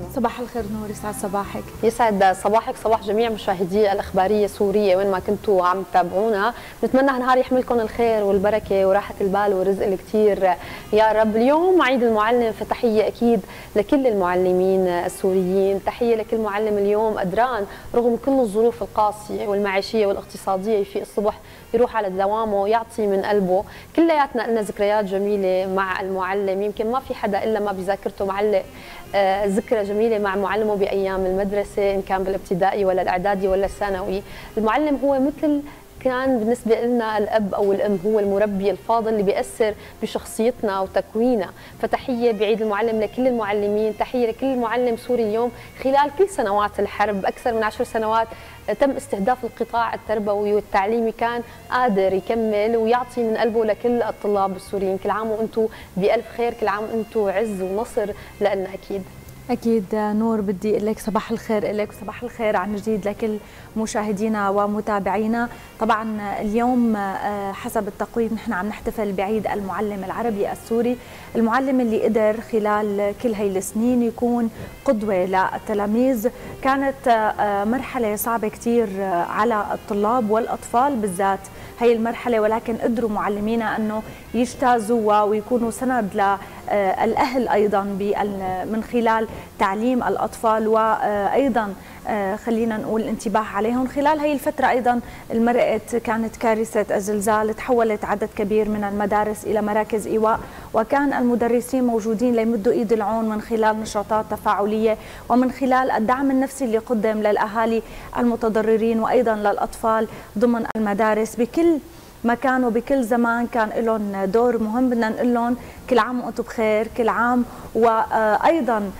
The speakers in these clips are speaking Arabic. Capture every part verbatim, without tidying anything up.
صباح الخير نور، يسعد صباحك. يسعد صباحك، صباح جميع مشاهدي الإخبارية السورية وين ما كنتوا عم تتابعونا. نتمنى هالنهار يحملكم الخير والبركة وراحة البال والرزق الكثير يا رب. اليوم عيد المعلم، فتحية أكيد لكل المعلمين السوريين، تحية لكل معلم اليوم قدران رغم كل الظروف القاسية والمعيشية والاقتصادية في الصبح يروح على دوامه ويعطي من قلبه. كلياتنا لنا ذكريات جميلة مع المعلم، يمكن ما في حدا إلا ما بذاكرته معلق آه ذكرى جميلة مع معلمه بأيام المدرسة، إن كان بالابتدائي ولا الإعدادي ولا الثانوي. المعلم هو مثل كان بالنسبة لنا الأب أو الأم، هو المربي الفاضل اللي بيأثر بشخصيتنا وتكويننا. فتحية بعيد المعلم لكل المعلمين، تحية لكل معلم سوري اليوم خلال كل سنوات الحرب، أكثر من عشر سنوات تم استهداف القطاع التربوي والتعليمي، كان قادر يكمل ويعطي من قلبه لكل الطلاب السوريين. كل عام وأنتم بألف خير، كل عام وأنتم عز ونصر لنا أكيد. أكيد نور، بدي أقول لك صباح الخير لك وصباح الخير عن جديد لكل مشاهدينا ومتابعينا. طبعا اليوم حسب التقويم نحن عم نحتفل بعيد المعلم العربي السوري، المعلم اللي قدر خلال كل هي السنين يكون قدوة للتلاميذ. كانت مرحلة صعبة كثير على الطلاب والأطفال بالذات هي المرحلة، ولكن قدروا معلمينا أنه يجتازوا ويكونوا سند للأهل أيضا من خلال تعليم الأطفال، وأيضا خلينا نقول الانتباه عليهم. خلال هي الفترة أيضا المرقت كانت كارثة الزلزال، تحولت عدد كبير من المدارس إلى مراكز إيواء، وكان المدرسين موجودين ليمدوا إيد العون من خلال نشاطات تفاعلية ومن خلال الدعم النفسي اللي قدم للأهالي المتضررين وأيضا للأطفال ضمن المدارس بكل مكان وبكل زمان. كان لهم دور مهم، بدنا نقول لهم كل عام وانتم بخير، كل عام وايضا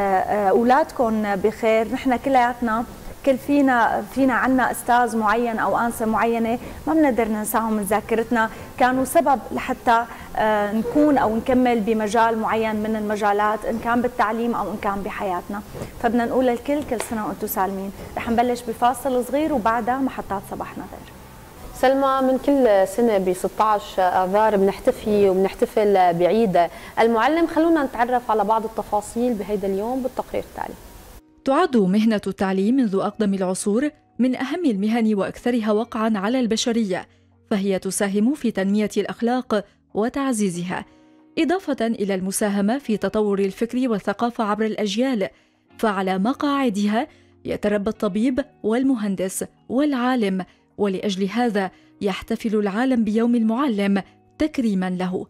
اولادكم بخير. نحن كلياتنا كل فينا فينا عنا استاذ معين او انسه معينه ما بنقدر ننساهم من ذاكرتنا، كانوا سبب لحتى نكون او نكمل بمجال معين من المجالات، ان كان بالتعليم او ان كان بحياتنا. فبدنا نقول للكل كل سنه وانتم سالمين. رح نبلش بفاصل صغير وبعدها محطات صباحنا غير. سلمى، من كل سنة ب ستة عشر آذار بنحتفي وبنحتفل بعيد المعلم، خلونا نتعرف على بعض التفاصيل بهيدا اليوم بالتقرير التالي. تعد مهنة التعليم منذ أقدم العصور من أهم المهن وأكثرها وقعاً على البشرية، فهي تساهم في تنمية الأخلاق وتعزيزها، إضافة إلى المساهمة في تطور الفكر والثقافة عبر الأجيال. فعلى مقاعدها يتربى الطبيب والمهندس والعالم، ولأجل هذا يحتفل العالم بيوم المعلم تكريماً له.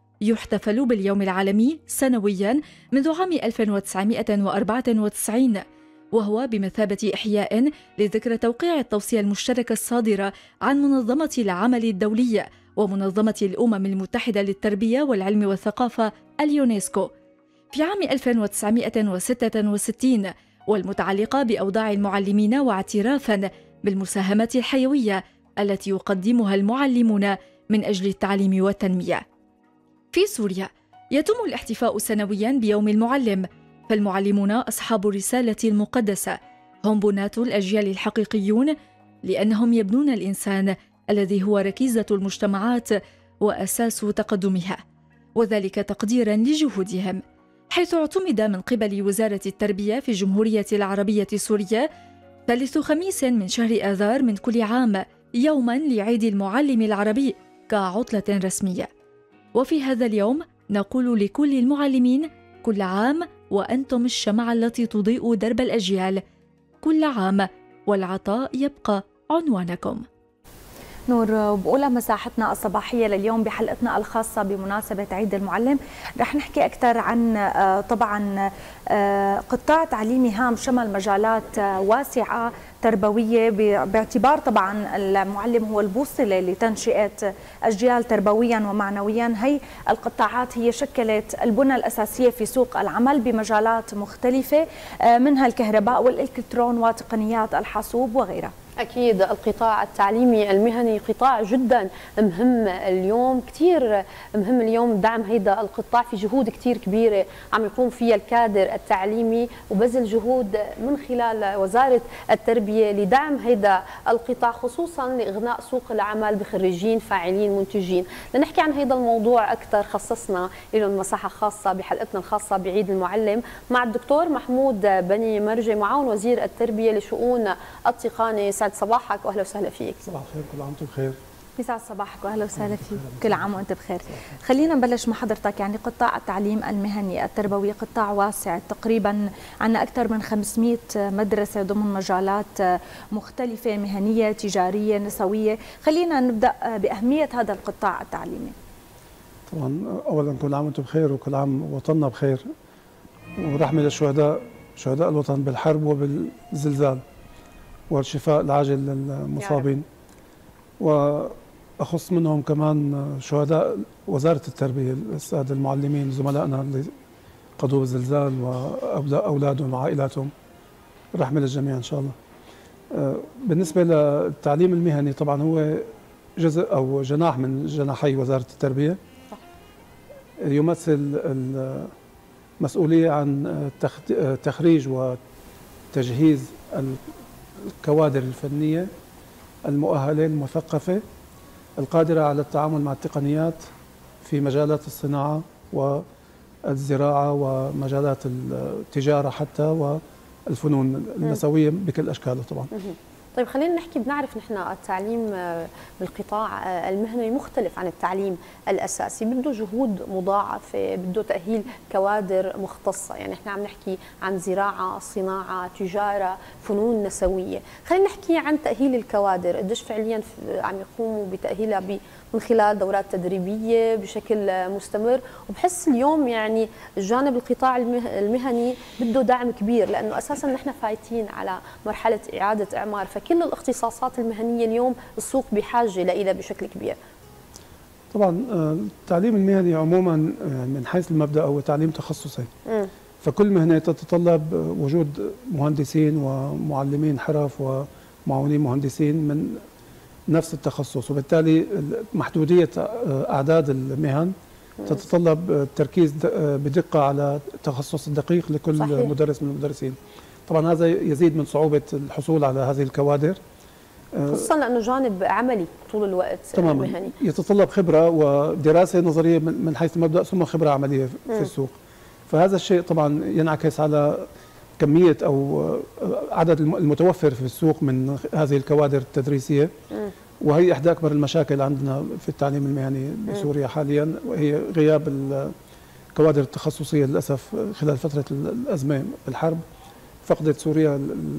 يحتفل باليوم العالمي سنوياً منذ عام ألف وتسعمائة وأربعة وتسعين، وهو بمثابة إحياء لذكرى توقيع التوصية المشتركة الصادرة عن منظمة العمل الدولية ومنظمة الأمم المتحدة للتربية والعلم والثقافة اليونسكو في عام ألف وتسعمائة وستة وستين، والمتعلقة بأوضاع المعلمين واعترافاً بالمساهمات الحيوية التي يقدمها المعلمون من أجل التعليم والتنمية. في سوريا يتم الاحتفاء سنوياً بيوم المعلم، فالمعلمون أصحاب الرسالة المقدسة، هم بنات الأجيال الحقيقيون، لأنهم يبنون الإنسان الذي هو ركيزة المجتمعات وأساس تقدمها، وذلك تقديراً لجهودهم، حيث اعتمد من قبل وزارة التربية في الجمهورية العربية السورية ثالث خميس من شهر آذار من كل عام يوماً لعيد المعلم العربي كعطلة رسمية. وفي هذا اليوم نقول لكل المعلمين كل عام وأنتم الشمعة التي تضيء درب الأجيال، كل عام والعطاء يبقى عنوانكم. نور، وبقولها مساحتنا الصباحية لليوم بحلقتنا الخاصة بمناسبة عيد المعلم رح نحكي أكثر عن طبعا قطاع تعليمي هام شمل مجالات واسعة تربوية، باعتبار طبعا المعلم هو البوصلة لتنشئة أجيال تربويا ومعنويا. هي القطاعات هي شكلت البنى الأساسية في سوق العمل بمجالات مختلفة، منها الكهرباء والإلكترون وتقنيات الحاسوب وغيرها. أكيد القطاع التعليمي المهني قطاع جدا مهم اليوم، كثير مهم اليوم دعم هيدا القطاع. في جهود كثير كبيرة عم يقوم فيها الكادر التعليمي وبذل جهود من خلال وزارة التربية لدعم هيدا القطاع، خصوصا لإغناء سوق العمل بخريجين فاعلين منتجين. لنحكي عن هيدا الموضوع أكثر خصصنا لهم مساحة خاصة بحلقتنا الخاصة بعيد المعلم مع الدكتور محمود بني مرجي معاون وزير التربية لشؤون التقنية. يسعد صباحك واهلا وسهلا فيك. صباح الخير، كل عام وانتم بخير. يسعد صباحك واهلا وسهلا فيك، كل عام وانت بخير. خلينا نبلش مع حضرتك. يعني قطاع التعليم المهني التربوي قطاع واسع، تقريبا عندنا اكثر من خمسمئة مدرسه ضمن مجالات مختلفه مهنيه تجاريه نسويه. خلينا نبدا باهميه هذا القطاع التعليمي. طبعا اولا كل عام وانتم بخير وكل عام وطننا بخير، ورحمه للشهداء شهداء الوطن بالحرب وبالزلزال، والشفاء العاجل للمصابين. وأخص منهم كمان شهداء وزارة التربية، السادة المعلمين زملائنا اللي قضوا بالزلزال وأولادهم وعائلاتهم، رحمة للجميع إن شاء الله. بالنسبة للتعليم المهني طبعا هو جزء أو جناح من جناحي وزارة التربية، يمثل المسؤولية عن تخريج وتجهيز الكوادر الفنية المؤهلة المثقفة القادرة على التعامل مع التقنيات في مجالات الصناعة والزراعة ومجالات التجارة حتى والفنون النسوية بكل أشكالها طبعا. طيب خلينا نحكي، بنعرف نحن التعليم بالقطاع المهني مختلف عن التعليم الأساسي، بده جهود مضاعفة، بده تأهيل كوادر مختصة. يعني احنا عم نحكي عن زراعة، صناعة، تجارة، فنون نسوية. خلينا نحكي عن تأهيل الكوادر، قديش فعليا عم يقوموا بتأهيلها من خلال دورات تدريبية بشكل مستمر. وبحس اليوم يعني الجانب القطاع المهني بده دعم كبير، لأنه أساسا نحن فايتين على مرحلة إعادة إعمار، فكل الاختصاصات المهنية اليوم السوق بحاجة لها بشكل كبير. طبعا التعليم المهني عموما من حيث المبدأ هو تعليم تخصصي، م. فكل مهنة تتطلب وجود مهندسين ومعلمين حرف ومعاونين مهندسين من نفس التخصص، وبالتالي محدودية أعداد المهن تتطلب التركيز بدقة على التخصص الدقيق لكل صحيح. مدرس من المدرسين. طبعا هذا يزيد من صعوبة الحصول على هذه الكوادر، خصوصا لأنه جانب عملي طول الوقت تماما مهني. يتطلب خبرة ودراسة نظرية من حيث المبدأ ثم خبرة عملية في م. السوق. فهذا الشيء طبعا ينعكس على كمية أو عدد المتوفر في السوق من هذه الكوادر التدريسية، م. وهي إحدى أكبر المشاكل عندنا في التعليم المهني بسوريا حاليا، وهي غياب الكوادر التخصصية للأسف خلال فترة الأزمة بالحرب. فقدت سوريا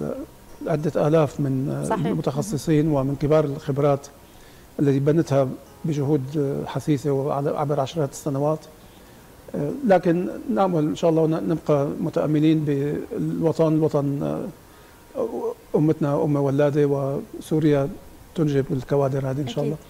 عدة آلاف من صحيح. المتخصصين ومن كبار الخبرات التي بنتها بجهود حثيثة وعبر عشرات السنوات. لكن نأمل إن شاء الله نبقى متأملين بالوطن، الوطن أمتنا أمة ولادة، وسوريا تنجب الكوادر هذه إن شاء الله.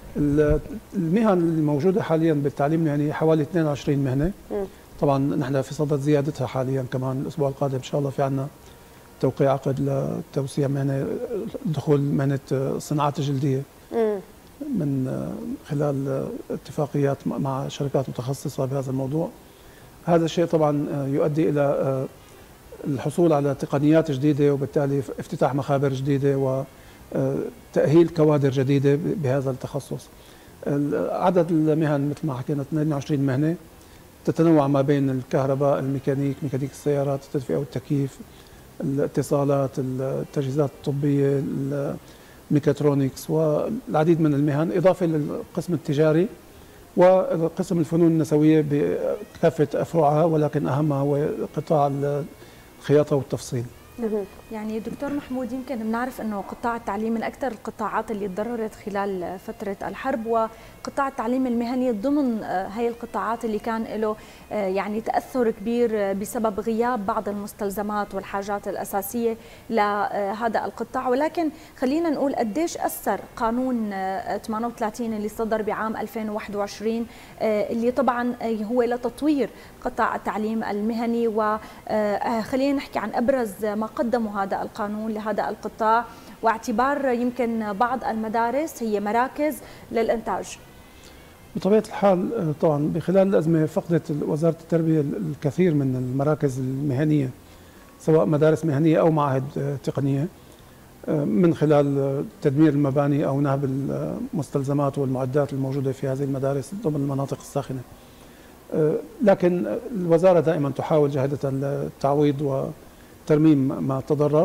المهن الموجودة حاليا بالتعليم يعني حوالي اثنين وعشرين مهنة. م. طبعا نحن في صدد زيادتها حاليا، كمان الأسبوع القادم إن شاء الله في عنا توقيع عقد لتوسيع مهنة دخول مهنة الصناعات الجلدية م. من خلال اتفاقيات مع شركات متخصصة بهذا الموضوع. هذا الشيء طبعا يؤدي إلى الحصول على تقنيات جديدة، وبالتالي افتتاح مخابر جديدة وتأهيل كوادر جديدة بهذا التخصص. عدد المهن مثل ما حكينا اثنين وعشرين مهنة، تتنوع ما بين الكهرباء، الميكانيك، ميكانيك السيارات، التدفئة والتكييف، الاتصالات، التجهيزات الطبية، الميكاترونكس، والعديد من المهن، إضافة للقسم التجاري وقسم الفنون النسوية بكافة أفرعها، ولكن أهمها هو قطاع الخياطة والتفصيل. يعني دكتور محمود، يمكن بنعرف انه قطاع التعليم من اكثر القطاعات اللي تضررت خلال فتره الحرب، وقطاع التعليم المهني ضمن هي القطاعات اللي كان له يعني تاثر كبير بسبب غياب بعض المستلزمات والحاجات الاساسيه لهذا القطاع. ولكن خلينا نقول قديش اثر قانون ثمانية وثلاثين اللي صدر بعام ألفين وواحد وعشرين، اللي طبعا هو لتطوير قطاع التعليم المهني. وخلينا نحكي عن ابرز ما قدموا هذا القانون لهذا القطاع، واعتبار يمكن بعض المدارس هي مراكز للإنتاج؟ بطبيعة الحال طبعا بخلال الأزمة فقدت وزارة التربية الكثير من المراكز المهنية، سواء مدارس مهنية أو معاهد تقنية، من خلال تدمير المباني أو نهب المستلزمات والمعدات الموجودة في هذه المدارس ضمن المناطق الساخنة. لكن الوزارة دائما تحاول جاهدة التعويض وترميم ما تضرر.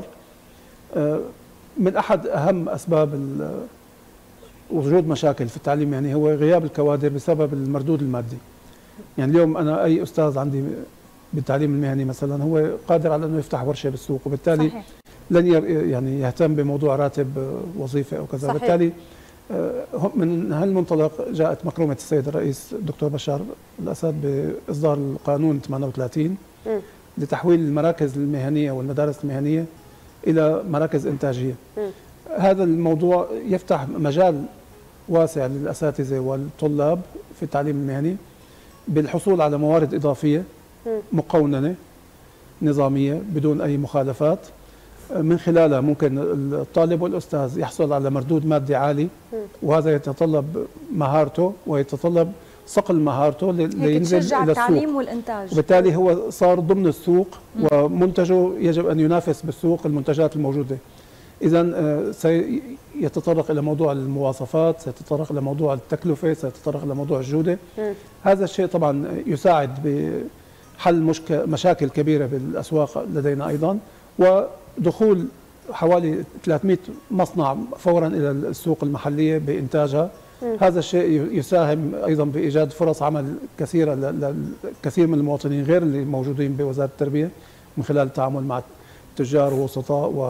من أحد أهم أسباب وجود مشاكل في التعليم يعني هو غياب الكوادر بسبب المردود المادي. يعني اليوم أنا أي أستاذ عندي بالتعليم المهني مثلا هو قادر على أنه يفتح ورشة بالسوق، وبالتالي صحيح. لن يعني يهتم بموضوع راتب وظيفة أو كذا. بالتالي من هالمنطلق جاءت مكرمة السيد الرئيس الدكتور بشار الأسد بإصدار القانون ثمانية وثلاثين م. لتحويل المراكز المهنية والمدارس المهنية إلى مراكز إنتاجية. م. هذا الموضوع يفتح مجال واسع للأساتذة والطلاب في التعليم المهني بالحصول على موارد إضافية مقوننة نظامية بدون أي مخالفات، من خلالها ممكن الطالب والأستاذ يحصل على مردود مادي عالي، وهذا يتطلب مهارته ويتطلب صقل مهارته لينزل إلى السوق. التعليم والإنتاج، وبالتالي هو صار ضمن السوق ومنتجه يجب أن ينافس بالسوق المنتجات الموجودة. إذن سيتطرق إلى موضوع المواصفات، سيتطرق إلى موضوع التكلفة، سيتطرق إلى موضوع الجودة. م. هذا الشيء طبعا يساعد بحل مشاكل كبيرة بالأسواق لدينا أيضا، ودخول حوالي ثلاثمئة مصنع فورا إلى السوق المحلية بإنتاجها. م. هذا الشيء يساهم أيضا بإيجاد فرص عمل كثيرة لكثير من المواطنين غير اللي موجودين بوزارة التربية، من خلال التعامل مع تجار ووسطاء و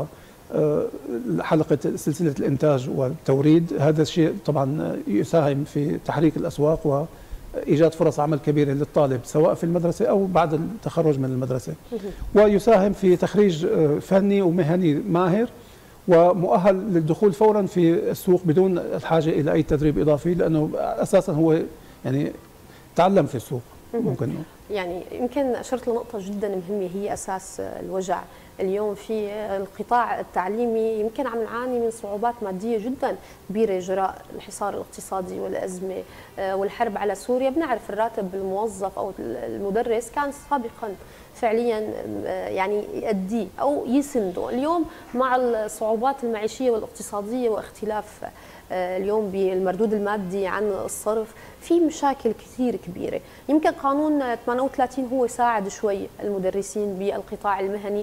حلقة سلسلة الإنتاج والتوريد. هذا الشيء طبعا يساهم في تحريك الأسواق وإيجاد فرص عمل كبيرة للطالب سواء في المدرسة أو بعد التخرج من المدرسة، ويساهم في تخريج فني ومهني ماهر ومؤهل للدخول فورا في السوق بدون الحاجة إلى أي تدريب إضافي، لأنه أساسا هو يعني تعلم في السوق. ممكن يعني يمكن أشرت لنقطة جدا مهمة هي أساس الوجع اليوم في القطاع التعليمي. يمكن عم نعاني من صعوبات مادية جدا كبيرة جراء الحصار الاقتصادي والأزمة والحرب على سوريا. بنعرف الراتب الموظف أو المدرس كان سابقا فعليا يعني يؤديه أو يسنده. اليوم مع الصعوبات المعيشية والاقتصادية واختلاف اليوم بالمردود المادي عن الصرف في مشاكل كثير كبيرة. يمكن قانون ثمانية وثلاثين هو ساعد شوي المدرسين بالقطاع المهني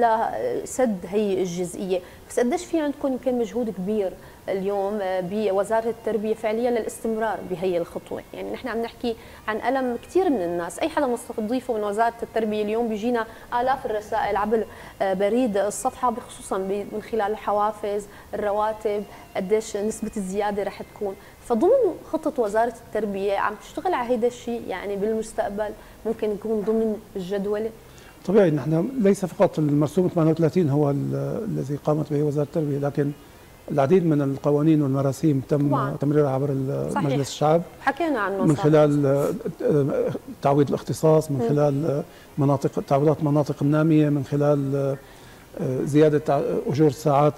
لسد هي الجزئية، بس قديش في عندكم يمكن مجهود كبير اليوم بوزارة التربية فعليا للاستمرار بهي الخطوة؟ يعني نحن عم نحكي عن ألم كثير من الناس، أي حدا مستضيفه من وزارة التربية اليوم بيجينا آلاف الرسائل عبر بريد الصفحة، خصوصا من خلال الحوافز، الرواتب، قديش نسبة الزيادة رح تكون. فضمن خطة وزارة التربية عم تشتغل على هيدا الشيء يعني بالمستقبل ممكن يكون ضمن الجدولة؟ طبيعي نحن ليس فقط المرسوم ثمانية وثلاثين هو الذي قامت به وزارة التربية، لكن العديد من القوانين والمراسيم تم طبعا. تمريرها عبر مجلس الشعب، حكينا عنه من خلال تعويض الاختصاص، من خلال مناطق تعويضات مناطق النامية، من خلال زيادة أجور ساعات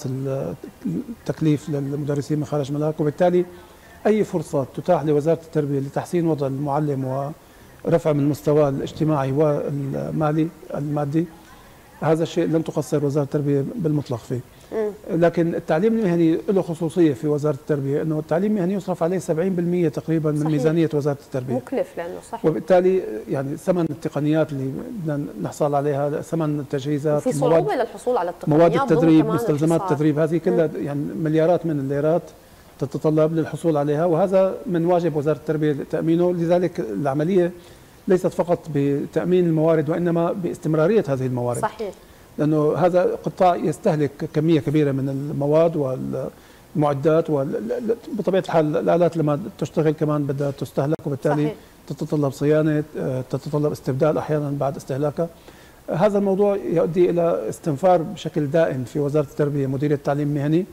التكليف للمدرسين من خارج ملاك. وبالتالي أي فرصة تتاح لوزارة التربية لتحسين وضع المعلم ورفع من مستواه الاجتماعي والمالي المادي، هذا الشيء لن تقصر وزارة التربية بالمطلق فيه. لكن التعليم المهني له خصوصية في وزارة التربية، أنه التعليم المهني يصرف عليه سبعين بالمئة تقريبا من صحيح. ميزانية وزارة التربية، مكلف لأنه صحيح. وبالتالي يعني ثمن التقنيات اللي بدنا نحصل عليها، ثمن التجهيزات، في صعوبة للحصول على التقنيات، مواد التدريب، مستلزمات التدريب، هذه كلها يعني مليارات من الليرات تتطلب للحصول عليها، وهذا من واجب وزارة التربية تأمينه. لذلك العملية ليست فقط بتأمين الموارد وإنما باستمرارية هذه الموارد. صحيح. لأنه هذا قطاع يستهلك كمية كبيرة من المواد والمعدات، وبطبيعة الحال الآلات لما تشتغل كمان بدها تستهلك، وبالتالي صحيح. تتطلب صيانة، تتطلب استبدال أحيانا بعد استهلاكها. هذا الموضوع يؤدي إلى استنفار بشكل دائم في وزارة التربية مديرية التعليم المهني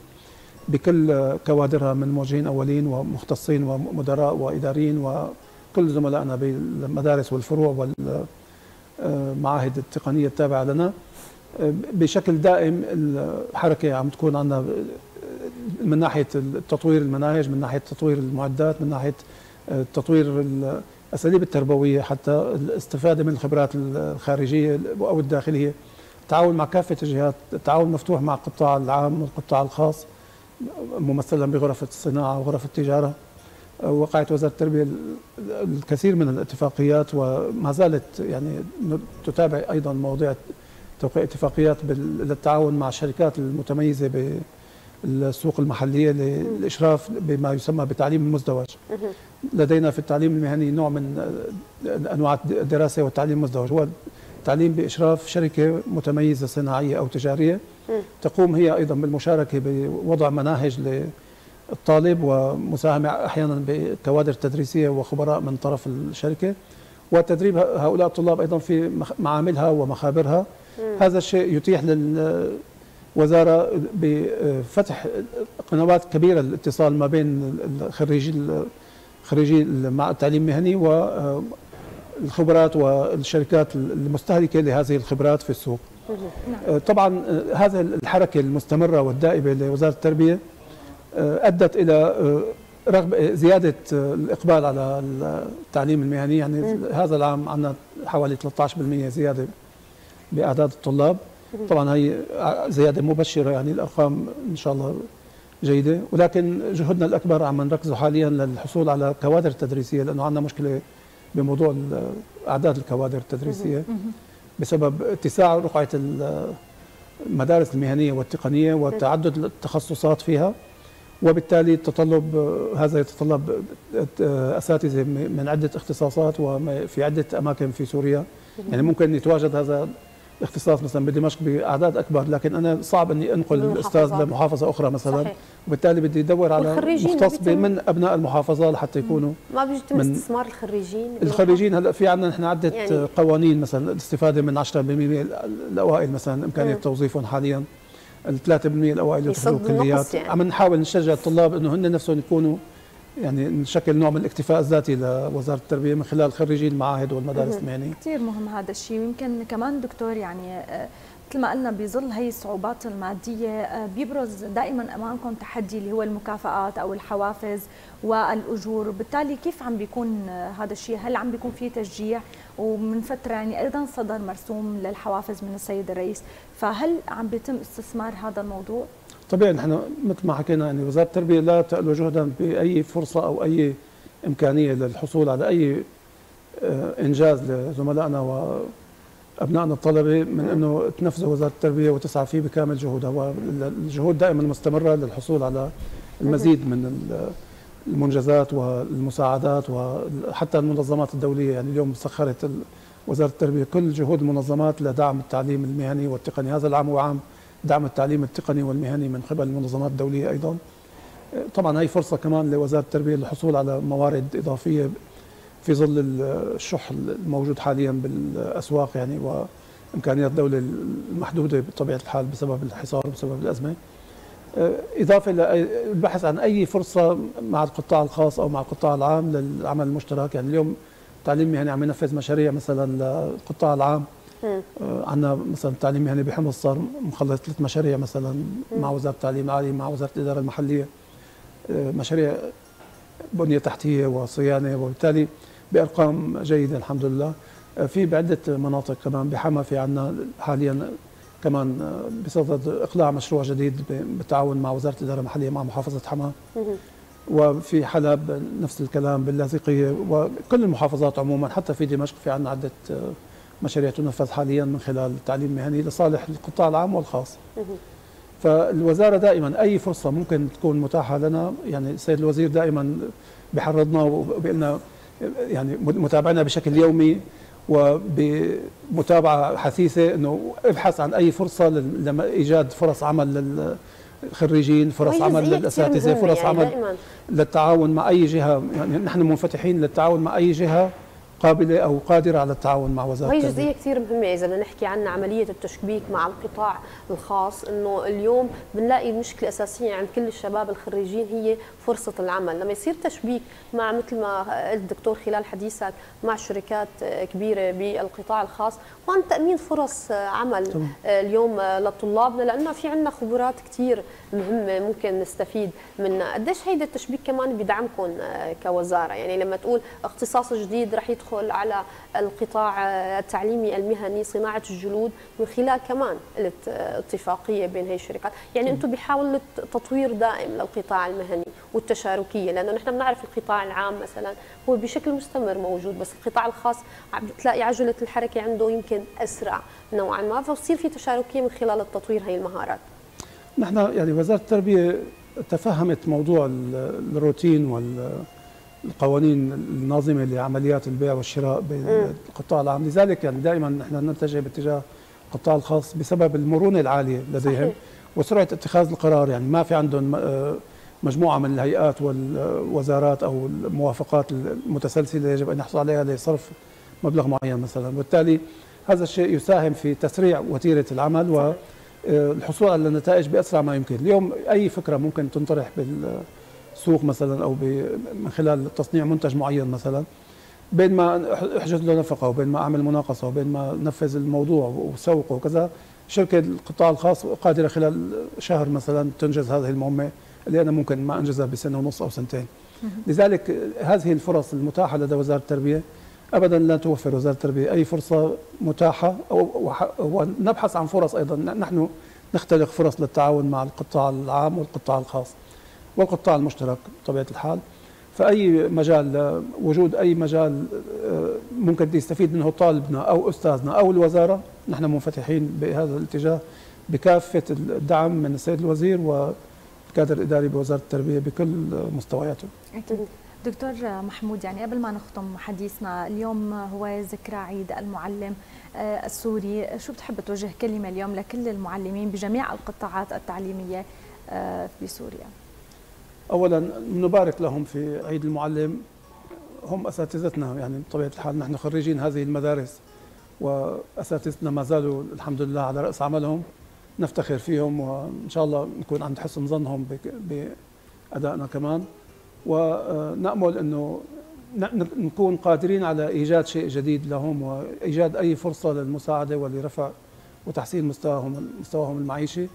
بكل كوادرها من موجهين أولين ومختصين ومدراء وإداريين وكل زملائنا بالمدارس والفروع والمعاهد التقنية التابعة لنا. بشكل دائم الحركه عم تكون عندنا من ناحيه تطوير المناهج، من ناحيه تطوير المعدات، من ناحيه تطوير الاساليب التربويه، حتى الاستفاده من الخبرات الخارجيه او الداخليه، التعاون مع كافه الجهات، التعاون مفتوح مع القطاع العام والقطاع الخاص ممثلا بغرف الصناعه وغرف التجاره. وقعت وزاره التربيه الكثير من الاتفاقيات، وما زالت يعني تتابع ايضا مواضيع توقيع اتفاقيات للتعاون مع الشركات المتميزه بالسوق المحليه للاشراف بما يسمى بتعليم المزدوج. لدينا في التعليم المهني نوع من انواع الدراسه والتعليم المزدوج، هو التعليم باشراف شركه متميزه صناعيه او تجاريه تقوم هي ايضا بالمشاركه بوضع مناهج للطالب ومساهمه احيانا بكوادر تدريسيه وخبراء من طرف الشركه، وتدريب هؤلاء الطلاب ايضا في معاملها ومخابرها. هذا الشيء يتيح للوزاره بفتح قنوات كبيره للاتصال ما بين الخريجي خريجي التعليم المهني والخبرات والشركات المستهلكه لهذه الخبرات في السوق. طبعا هذه الحركه المستمره والدائبه لوزاره التربيه ادت الى رغم زياده الاقبال على التعليم المهني، يعني هذا العام عندنا حوالي ثلاثة عشر بالمئة زياده باعداد الطلاب. طبعا هي زياده مبشره، يعني الارقام ان شاء الله جيده، ولكن جهدنا الاكبر عم نركزه حاليا للحصول على كوادر تدريسيه، لانه عندنا مشكله بموضوع اعداد الكوادر التدريسيه بسبب اتساع رقعه المدارس المهنيه والتقنيه وتعدد التخصصات فيها، وبالتالي تطلب هذا يتطلب اساتذه من عده اختصاصات وفي عده اماكن في سوريا. يعني ممكن يتواجد هذا الاختصاص مثلا بدمشق باعداد اكبر، لكن انا صعب اني انقل الاستاذ لمحافظه اخرى مثلا. صحيح. وبالتالي بدي ادور على مختص من ابناء المحافظه لحتى يكونوا ما بيجي استثمار الخريجين. الخريجين هلا في عندنا نحن عده يعني قوانين، مثلا الاستفاده من عشرة بالمئة الاوائل مثلا امكانيه توظيفهم حاليا، ال ثلاثة بالمئة الاوائل يدخلوا كليات. يعني. عم نحاول نشجع الطلاب انه هن نفسهم يكونوا يعني نشكل نوع من الاكتفاء الذاتي لوزاره التربيه من خلال خريجي المعاهد والمدارس المهنيه. كثير مهم هذا الشيء. ويمكن كمان دكتور يعني مثل ما قلنا بظل هي الصعوبات الماديه بيبرز دائما امامكم تحدي اللي هو المكافآت او الحوافز والاجور، وبالتالي كيف عم بيكون هذا الشيء؟ هل عم بيكون في تشجيع؟ ومن فتره يعني ايضا صدر مرسوم للحوافز من السيد الرئيس، فهل عم بيتم استثمار هذا الموضوع؟ طبيعي نحن مثل ما حكينا يعني وزاره التربيه لا تألو جهدا باي فرصه او اي امكانيه للحصول على اي انجاز لزملائنا وابنائنا الطلبه من انه تنفذ وزاره التربيه وتسعى فيه بكامل جهودها، والجهود دائما مستمره للحصول على المزيد من المنجزات والمساعدات وحتى المنظمات الدوليه. يعني اليوم سخرت وزاره التربيه كل جهود المنظمات لدعم التعليم المهني والتقني. هذا العام هو عام دعم التعليم التقني والمهني من قبل المنظمات الدوليه ايضا. طبعا هي فرصه كمان لوزاره التربيه للحصول على موارد اضافيه في ظل الشح الموجود حاليا بالاسواق يعني وامكانيات الدوله المحدوده بطبيعه الحال بسبب الحصار وبسبب الازمه. اضافه للبحث عن اي فرصه مع القطاع الخاص او مع القطاع العام للعمل المشترك. يعني اليوم التعليم المهني عم ينفذ مشاريع مثلا للقطاع العام. عندنا مثلا التعليم المهني بحمص صار مخلص ثلاث مشاريع مثلا مع وزاره التعليم العالي مع وزاره الاداره المحليه، مشاريع بنيه تحتيه وصيانه، وبالتالي بارقام جيده الحمد لله. في بعده مناطق كمان بحما في عندنا حاليا كمان بصدد اقلاع مشروع جديد بالتعاون مع وزاره الاداره المحليه مع محافظه حما. وفي حلب نفس الكلام، باللاذقيه، وكل المحافظات عموما حتى في دمشق في عندنا عده مشاريع تنفذ حاليا من خلال التعليم المهني لصالح القطاع العام والخاص. فالوزاره دائما اي فرصه ممكن تكون متاحه لنا، يعني السيد الوزير دائما بحرضنا وبيقول لنا يعني متابعنا بشكل يومي وبمتابعه حثيثه انه ابحث عن اي فرصه لايجاد فرص عمل للخريجين، فرص عمل للاساتذه، فرص يعني عمل دائماً للتعاون مع اي جهه. يعني نحن منفتحين للتعاون مع اي جهه قابله او قادره على التعاون مع وزاره وهي التربيه. جزئيه كثير مهمه اذا بدنا نحكي عن عمليه التشبيك مع القطاع الخاص، انه اليوم بنلاقي المشكله الاساسيه عند كل الشباب الخريجين هي فرصه العمل. لما يصير تشبيك مع مثل ما قلت دكتور خلال حديثك مع شركات كبيره بالقطاع الخاص، وعن تامين فرص عمل طبعا. اليوم لطلابنا، لانه في عندنا خبرات كثير مهمه ممكن نستفيد منها. قديش هيدا التشبيك كمان بدعمكم كوزاره؟ يعني لما تقول اختصاص جديد رح يدخل على القطاع التعليمي المهني صناعه الجلود من خلال كمان الاتفاقيه بين هي الشركات، يعني انتم بحاولوا تطوير دائم للقطاع المهني والتشاركيه، لانه نحن بنعرف القطاع العام مثلا هو بشكل مستمر موجود، بس القطاع الخاص بتلاقي عجله الحركه عنده يمكن اسرع نوعا ما، فبصير في تشاركيه من خلال التطوير هي المهارات. نحن يعني وزاره التربيه تفهمت موضوع الروتين والقوانين الناظمه لعمليات البيع والشراء بالقطاع العام، لذلك يعني دائما نحن نتجه باتجاه القطاع الخاص بسبب المرونه العاليه لديهم صحيح. وسرعه اتخاذ القرار. يعني ما في عندهم مجموعه من الهيئات والوزارات او الموافقات المتسلسله يجب ان يحصل عليها لصرف مبلغ معين مثلا، وبالتالي هذا الشيء يساهم في تسريع وتيره العمل صحيح. والحصول على النتائج باسرع ما يمكن. اليوم اي فكره ممكن تنطرح بالسوق مثلا او من خلال تصنيع منتج معين مثلا، بين ما احجز له نفقه وبين ما اعمل مناقصه وبين ما نفذ الموضوع وسوقه وكذا، شركه القطاع الخاص قادره خلال شهر مثلا تنجز هذه المهمه اللي انا ممكن ما انجزها بسنه ونص او سنتين. لذلك هذه الفرص المتاحه لدى وزاره التربيه ابدا لا توفر وزاره التربيه اي فرصه متاحه، ونبحث عن فرص ايضا. نحن نختلق فرص للتعاون مع القطاع العام والقطاع الخاص والقطاع المشترك بطبيعه الحال. فاي مجال، وجود اي مجال ممكن يستفيد منه طالبنا او استاذنا او الوزاره، نحن منفتحين بهذا الاتجاه بكافه الدعم من السيد الوزير والكادر الاداري بوزاره التربيه بكل مستوياته. أكيد. دكتور محمود، يعني قبل ما نختم حديثنا، اليوم هو ذكرى عيد المعلم السوري، شو بتحب توجه كلمة اليوم لكل المعلمين بجميع القطاعات التعليمية بسوريا؟ أولا نبارك لهم في عيد المعلم، هم أساتذتنا يعني بطبيعة الحال، نحن خريجين هذه المدارس وأساتذتنا ما زالوا الحمد لله على رأس عملهم، نفتخر فيهم وإن شاء الله نكون عند حسن ظنهم بأدائنا كمان، ونأمل أنه نكون قادرين على إيجاد شيء جديد لهم وإيجاد أي فرصة للمساعدة ولرفع وتحسين مستواهم مستواهم المعيشي،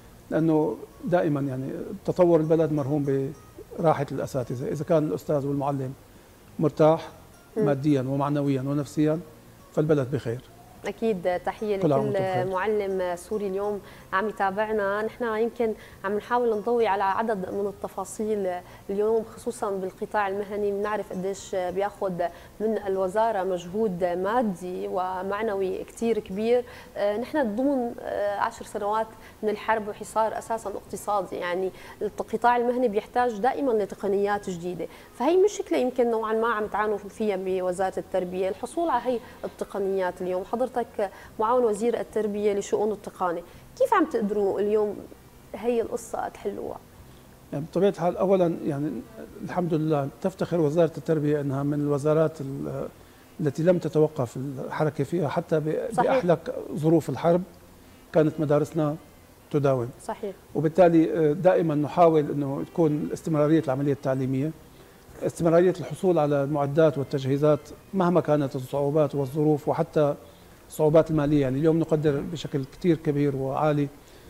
لأنه دائما يعني تطور البلد مرهون براحة الأساتذة. إذا كان الأستاذ والمعلم مرتاح ماديا ومعنويا ونفسيا فالبلد بخير. أكيد. تحية لكل معلم سوري اليوم عم يتابعنا. نحن يمكن عم نحاول نضوي على عدد من التفاصيل اليوم خصوصا بالقطاع المهني، بنعرف قديش بياخذ من الوزارة مجهود مادي ومعنوي كثير كبير. نحن ضمن عشر سنوات من الحرب وحصار أساسا اقتصادي، يعني القطاع المهني بيحتاج دائما لتقنيات جديدة، فهي مشكلة يمكن نوعا ما عم تعانوا فيها بوزارة التربية الحصول على هي التقنيات. اليوم حضرتك معاون وزير التربية لشؤون التقنية، كيف عم تقدروا اليوم هي القصة تحلوها؟ يعني بطبيعة الحال أولا يعني الحمد لله تفتخر وزارة التربية أنها من الوزارات التي لم تتوقف الحركة فيها حتى بأحلك ظروف الحرب، كانت مدارسنا تداوم. صحيح. وبالتالي دائما نحاول أنه تكون استمرارية العملية التعليمية، استمرارية الحصول على المعدات والتجهيزات مهما كانت الصعوبات والظروف وحتى الصعوبات المالية. يعني اليوم نقدر بشكل كثير كبير وعالي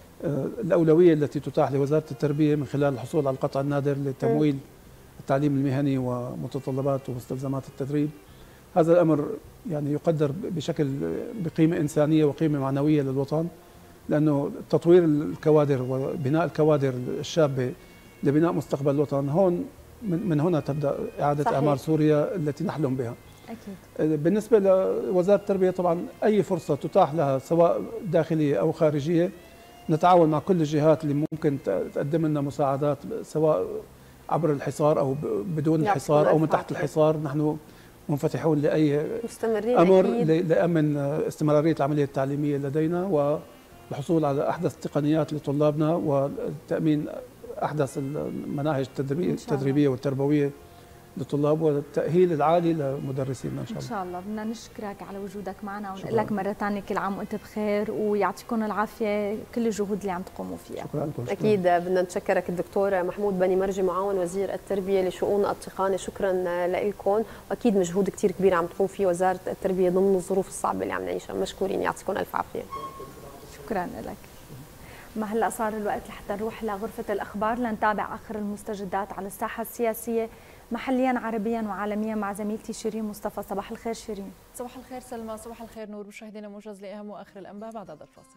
الأولوية التي تتاح لوزارة التربية من خلال الحصول على القطع النادر لتمويل التعليم المهني ومتطلبات ومستلزمات التدريب. هذا الأمر يعني يقدر بشكل بقيمة إنسانية وقيمة معنوية للوطن، لأنه تطوير الكوادر وبناء الكوادر الشابة لبناء مستقبل الوطن، هون من هنا تبدأ إعادة صحيح. أعمار سوريا التي نحلم بها. أكيد. بالنسبة لوزارة التربية طبعا أي فرصة تتاح لها سواء داخلية أو خارجية نتعاون مع كل الجهات اللي ممكن تقدم لنا مساعدات سواء عبر الحصار أو بدون الحصار أو من تحت الحصار. نحن منفتحون لأي مستمرين أمر لأمن استمرارية العملية التعليمية لدينا والحصول على أحدث التقنيات لطلابنا وتأمين أحدث المناهج التدريبية والتربوية للطلاب والتاهيل العالي لمدرسينا ان شاء الله. ان شاء الله. بدنا نشكرك على وجودك معنا ونقول لك مره ثانيه كل عام وانت بخير ويعطيكم العافيه كل الجهود اللي عم تقوموا فيها. شكرا لكم. اكيد بدنا نشكرك الدكتور محمود بني مرجي معاون وزير التربيه لشؤون التقنيه، شكرا لكم، واكيد مجهود كثير كبير عم تقوم فيه وزاره التربيه ضمن الظروف الصعبه اللي عم نعيشها، مشكورين يعطيكم الف عافيه. شكرا لك. ما هلا صار الوقت لحتى نروح لغرفه الاخبار لنتابع اخر المستجدات على الساحه السياسيه محليا عربيا وعالميا مع زميلتي شيرين مصطفى. صباح الخير شيرين. صباح الخير سلمى، صباح الخير نور. مشاهدينا موجز لاهم واخر الانباء بعد هذا الفاصل.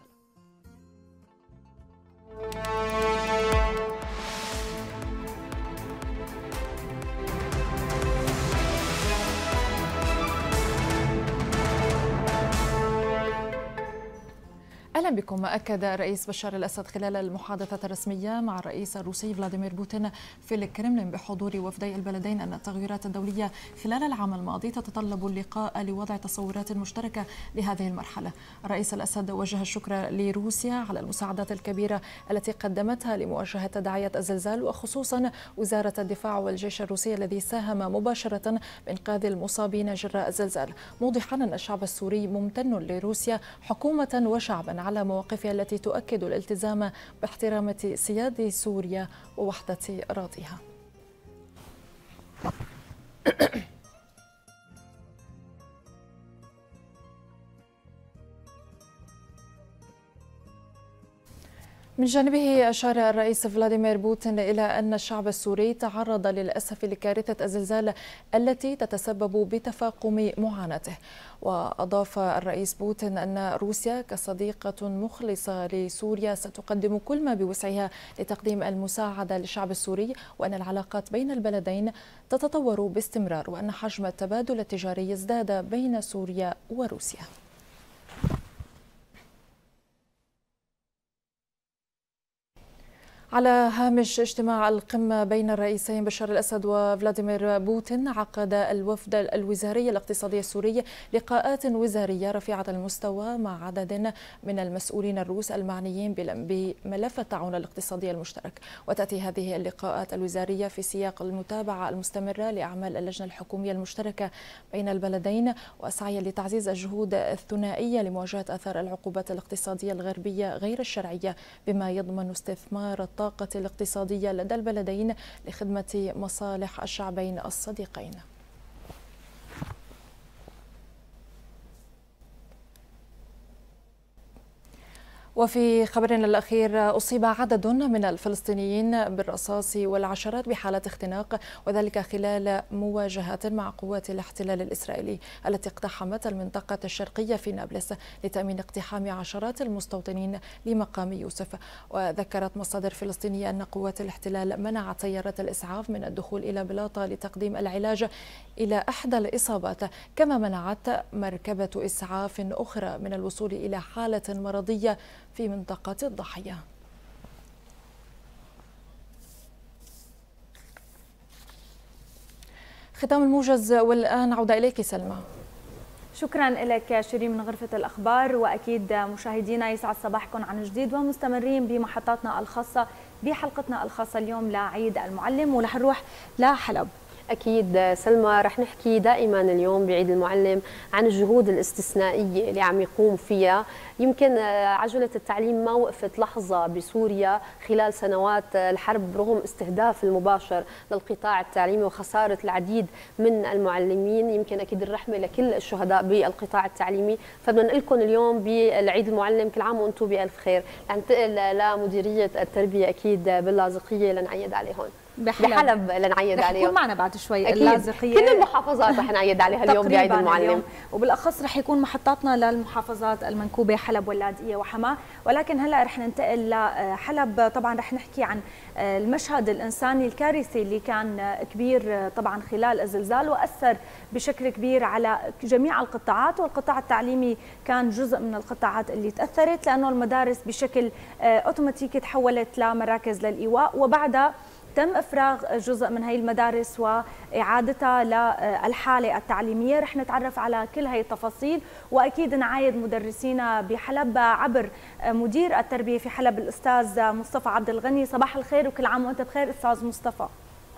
أهلا بكم. أكد الرئيس بشار الأسد خلال المحادثة الرسمية مع الرئيس الروسي فلاديمير بوتين في الكرملين بحضور وفدي البلدين أن التغيرات الدولية خلال العام الماضي تتطلب اللقاء لوضع تصورات مشتركة لهذه المرحلة. الرئيس الأسد وجه الشكر لروسيا على المساعدات الكبيرة التي قدمتها لمواجهة تداعيات الزلزال، وخصوصا وزارة الدفاع والجيش الروسي الذي ساهم مباشرة بإنقاذ المصابين جراء الزلزال، موضحا أن الشعب السوري ممتن لروسيا حكومة وشعبا على مواقفها التي تؤكد الالتزام باحترام سيادة سوريا ووحدة أراضيها. من جانبه أشار الرئيس فلاديمير بوتين إلى أن الشعب السوري تعرض للأسف لكارثة الزلزال التي تتسبب بتفاقم معاناته. وأضاف الرئيس بوتين أن روسيا كصديقة مخلصة لسوريا ستقدم كل ما بوسعها لتقديم المساعدة للشعب السوري، وأن العلاقات بين البلدين تتطور باستمرار، وأن حجم التبادل التجاري ازداد بين سوريا وروسيا. على هامش اجتماع القمة بين الرئيسين بشار الأسد وفلاديمير بوتين، عقد الوفد الوزاري الاقتصادي السوري لقاءات وزارية رفيعة المستوى مع عدد من المسؤولين الروس المعنيين بملف التعاون الاقتصادي المشترك. وتأتي هذه اللقاءات الوزارية في سياق المتابعة المستمرة لأعمال اللجنة الحكومية المشتركة بين البلدين، وسعيا لتعزيز الجهود الثنائية لمواجهة آثار العقوبات الاقتصادية الغربية غير الشرعية، بما يضمن استثمار الطاقة الاقتصادية لدى البلدين لخدمة مصالح الشعبين الصديقين. وفي خبرنا الأخير، أصيب عدد من الفلسطينيين بالرصاص والعشرات بحالات اختناق، وذلك خلال مواجهات مع قوات الاحتلال الإسرائيلي التي اقتحمت المنطقة الشرقية في نابلس لتأمين اقتحام عشرات المستوطنين لمقام يوسف. وذكرت مصادر فلسطينية أن قوات الاحتلال منعت سيارات الإسعاف من الدخول إلى بلاطة لتقديم العلاج إلى إحدى الإصابات، كما منعت مركبة إسعاف أخرى من الوصول إلى حالة مرضية في منطقة الضحية. ختام الموجز، والآن عودة إليك سلمى. شكرا لك شيرين من غرفة الأخبار، وأكيد مشاهدينا يسعد صباحكم عن جديد ومستمرين بمحطاتنا الخاصة بحلقتنا الخاصة اليوم لعيد المعلم، ورح نروح لحلب. أكيد سلمى، رح نحكي دائما اليوم بعيد المعلم عن الجهود الاستثنائية اللي عم يقوم فيها. يمكن عجلة التعليم ما وقفت لحظة بسوريا خلال سنوات الحرب رغم استهداف المباشر للقطاع التعليمي وخسارة العديد من المعلمين. يمكن أكيد الرحمة لكل الشهداء بالقطاع التعليمي. فبدنا نقول لكم اليوم بالعيد المعلم كل عام وأنتم بألف خير. ننتقل لمديرية التربية أكيد باللاذقية لنعيد عليهم. بحلب, بحلب لنعيد عليهم. رح يكون معنا بعد شوي اللاذقية، كل المحافظات رح نعيد عليها اليوم بعيد المعلم اليوم. وبالاخص رح يكون محطاتنا للمحافظات المنكوبه حلب واللاذقية وحما. ولكن هلا رح ننتقل لحلب. طبعا رح نحكي عن المشهد الانساني الكارثي اللي كان كبير طبعا خلال الزلزال، واثر بشكل كبير على جميع القطاعات، والقطاع التعليمي كان جزء من القطاعات اللي تاثرت، لانه المدارس بشكل اوتوماتيكي تحولت لمراكز للايواء، وبعدها تم إفراغ جزء من هي المدارس وإعادتها للحالة التعليمية. رح نتعرف على كل هي التفاصيل، وأكيد نعايد مدرسينا بحلب عبر مدير التربية في حلب الأستاذ مصطفى عبد الغني. صباح الخير وكل عام وأنت بخير أستاذ مصطفى.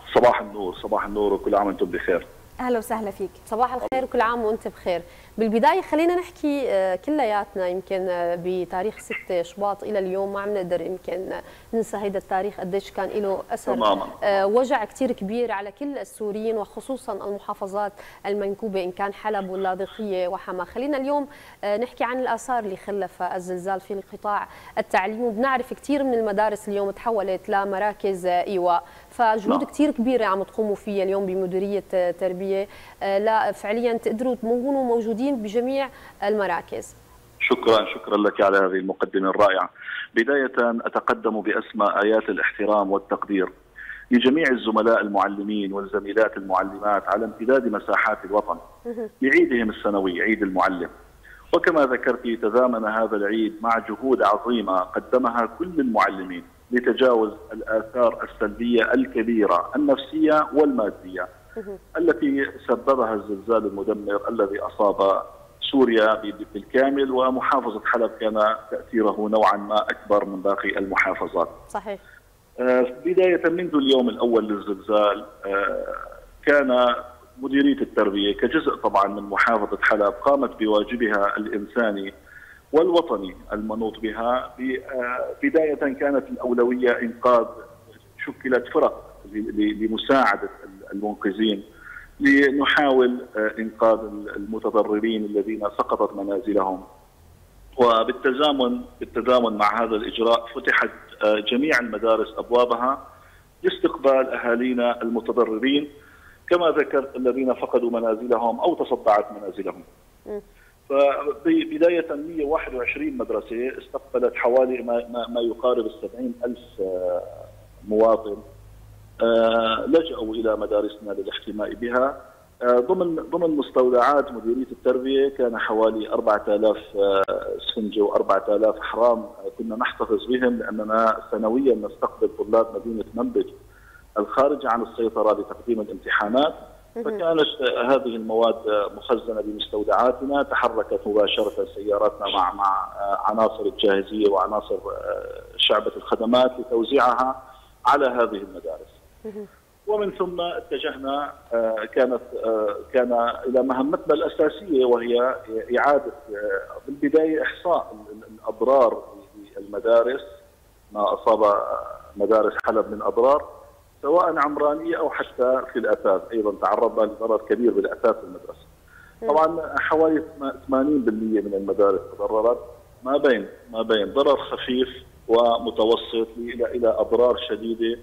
صباح النور، صباح النور وكل عام وانتم بخير. اهلا وسهلا فيك. صباح الخير وكل عام وانت بخير. بالبدايه خلينا نحكي كلياتنا يمكن بتاريخ ستة شباط الى اليوم ما عم نقدر يمكن ننسى هيدا التاريخ قديش كان له اثر تماما. وجع كثير كبير على كل السوريين وخصوصا المحافظات المنكوبه ان كان حلب واللاذقيه وحما. خلينا اليوم نحكي عن الاثار اللي خلفها الزلزال في القطاع التعليمي، وبنعرف كثير من المدارس اليوم تحولت لمراكز ايواء، فجهود كثير كبيره عم تقوموا فيها اليوم بمديريه تربيه لا فعليا تقدروا تكونوا موجودين بجميع المراكز. شكرا شكرا لك على هذه المقدمه الرائعه. بدايه اتقدم باسمى ايات الاحترام والتقدير لجميع الزملاء المعلمين والزميلات المعلمات على امتداد مساحات الوطن بعيدهم السنوي عيد المعلم. وكما ذكرت تزامن هذا العيد مع جهود عظيمه قدمها كل المعلمين لتجاوز الآثار السلبيه الكبيره النفسيه والماديه التي سببها الزلزال المدمر الذي أصاب سوريا بالكامل، ومحافظة حلب كان تأثيره نوعا ما أكبر من باقي المحافظات. صحيح. بداية منذ اليوم الأول للزلزال كان مديرية التربية كجزء طبعا من محافظة حلب قامت بواجبها الإنساني والوطني المنوط بها. بداية كانت الأولوية إنقاذ، شكلت فرق لمساعدة المنقذين لنحاول إنقاذ المتضررين الذين سقطت منازلهم. وبالتزامن بالتزامن مع هذا الإجراء فتحت جميع المدارس أبوابها لاستقبال أهالينا المتضررين كما ذكرت الذين فقدوا منازلهم أو تصدعت منازلهم. فبداية مئة وواحد وعشرين مدرسة استقبلت حوالي ما, ما يقارب السبعين ألف مواطن لجأوا إلى مدارسنا للاحتماء بها. ضمن ضمن مستودعات مديرية التربية كان حوالي أربعة آلاف سفنجة وأربعة آلاف حرام كنا نحتفظ بهم لأننا سنويا نستقبل طلاب مدينة منبج الخارجة عن السيطرة لتقديم الامتحانات، فكانت هذه المواد مخزنة بمستودعاتنا. تحركت مباشرة سياراتنا مع مع عناصر الجاهزية وعناصر شعبة الخدمات لتوزيعها على هذه المدارس. ومن ثم اتجهنا كانت كان الى مهمتنا الاساسيه وهي اعاده بالبدايه احصاء الاضرار للمدارس، ما اصاب مدارس حلب من اضرار سواء عمرانيه او حتى في الاثاث، ايضا تعرضنا لضرر كبير بالاثاث المدرسه. طبعا حوالي ثمانين بالمئة من المدارس تضررت، ما بين ما بين ضرر خفيف ومتوسط الى الى اضرار شديده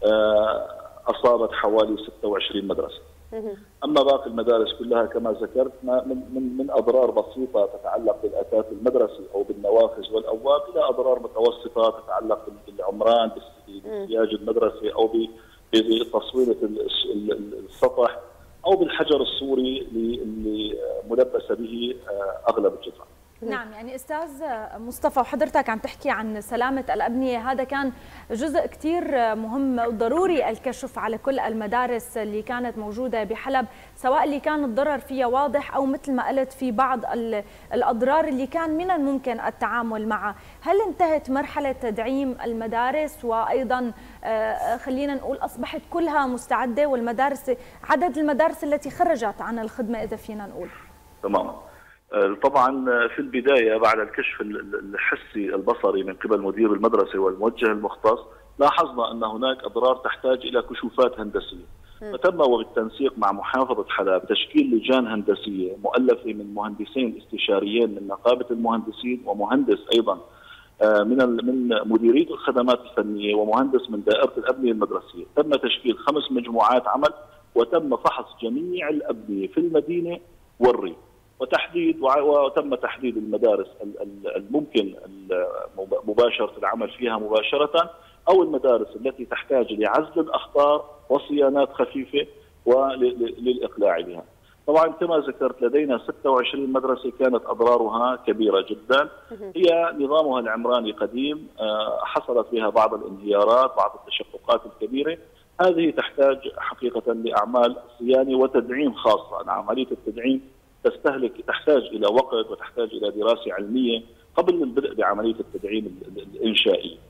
اصابت حوالي ستة وعشرين مدرسه. اما باقي المدارس كلها كما ذكرت من من من اضرار بسيطه تتعلق بالاثاث المدرسي او بالنوافذ والابواب الى اضرار متوسطه تتعلق بالعمران بالسياج المدرسي او بتصويره السطح او بالحجر السوري اللي ملبس به اغلب الجدران. نعم، يعني استاذ مصطفى وحضرتك عم تحكي عن سلامه الابنيه، هذا كان جزء كثير مهم وضروري الكشف على كل المدارس اللي كانت موجوده بحلب، سواء اللي كان الضرر فيها واضح او مثل ما قلت في بعض الاضرار اللي كان من الممكن التعامل معها. هل انتهت مرحله تدعيم المدارس وايضا خلينا نقول اصبحت كلها مستعده والمدارس عدد المدارس التي خرجت عن الخدمه اذا فينا نقول؟ تماما. طبعا في البدايه بعد الكشف الحسي البصري من قبل مدير المدرسه والموجه المختص لاحظنا ان هناك اضرار تحتاج الى كشوفات هندسيه، فتم وبالتنسيق مع محافظه حلب تشكيل لجان هندسيه مؤلفه من مهندسين استشاريين من نقابه المهندسين ومهندس ايضا من من مديريه الخدمات الفنيه ومهندس من دائره الابنيه المدرسيه. تم تشكيل خمس مجموعات عمل وتم فحص جميع الابنيه في المدينه والريف وتحديد وتم تحديد المدارس الممكن مباشره العمل فيها مباشره او المدارس التي تحتاج لعزل الاخطار وصيانات خفيفه وللاقلاع بها. طبعا كما ذكرت لدينا ستة وعشرين مدرسه كانت اضرارها كبيره جدا، هي نظامها العمراني قديم حصلت بها بعض الانهيارات بعض التشققات الكبيره، هذه تحتاج حقيقه لاعمال صيانه وتدعيم خاصه. عمليه التدعيم تستهلك تحتاج الى وقت وتحتاج الى دراسه علميه قبل البدء بعمليه التدعيم الانشائي.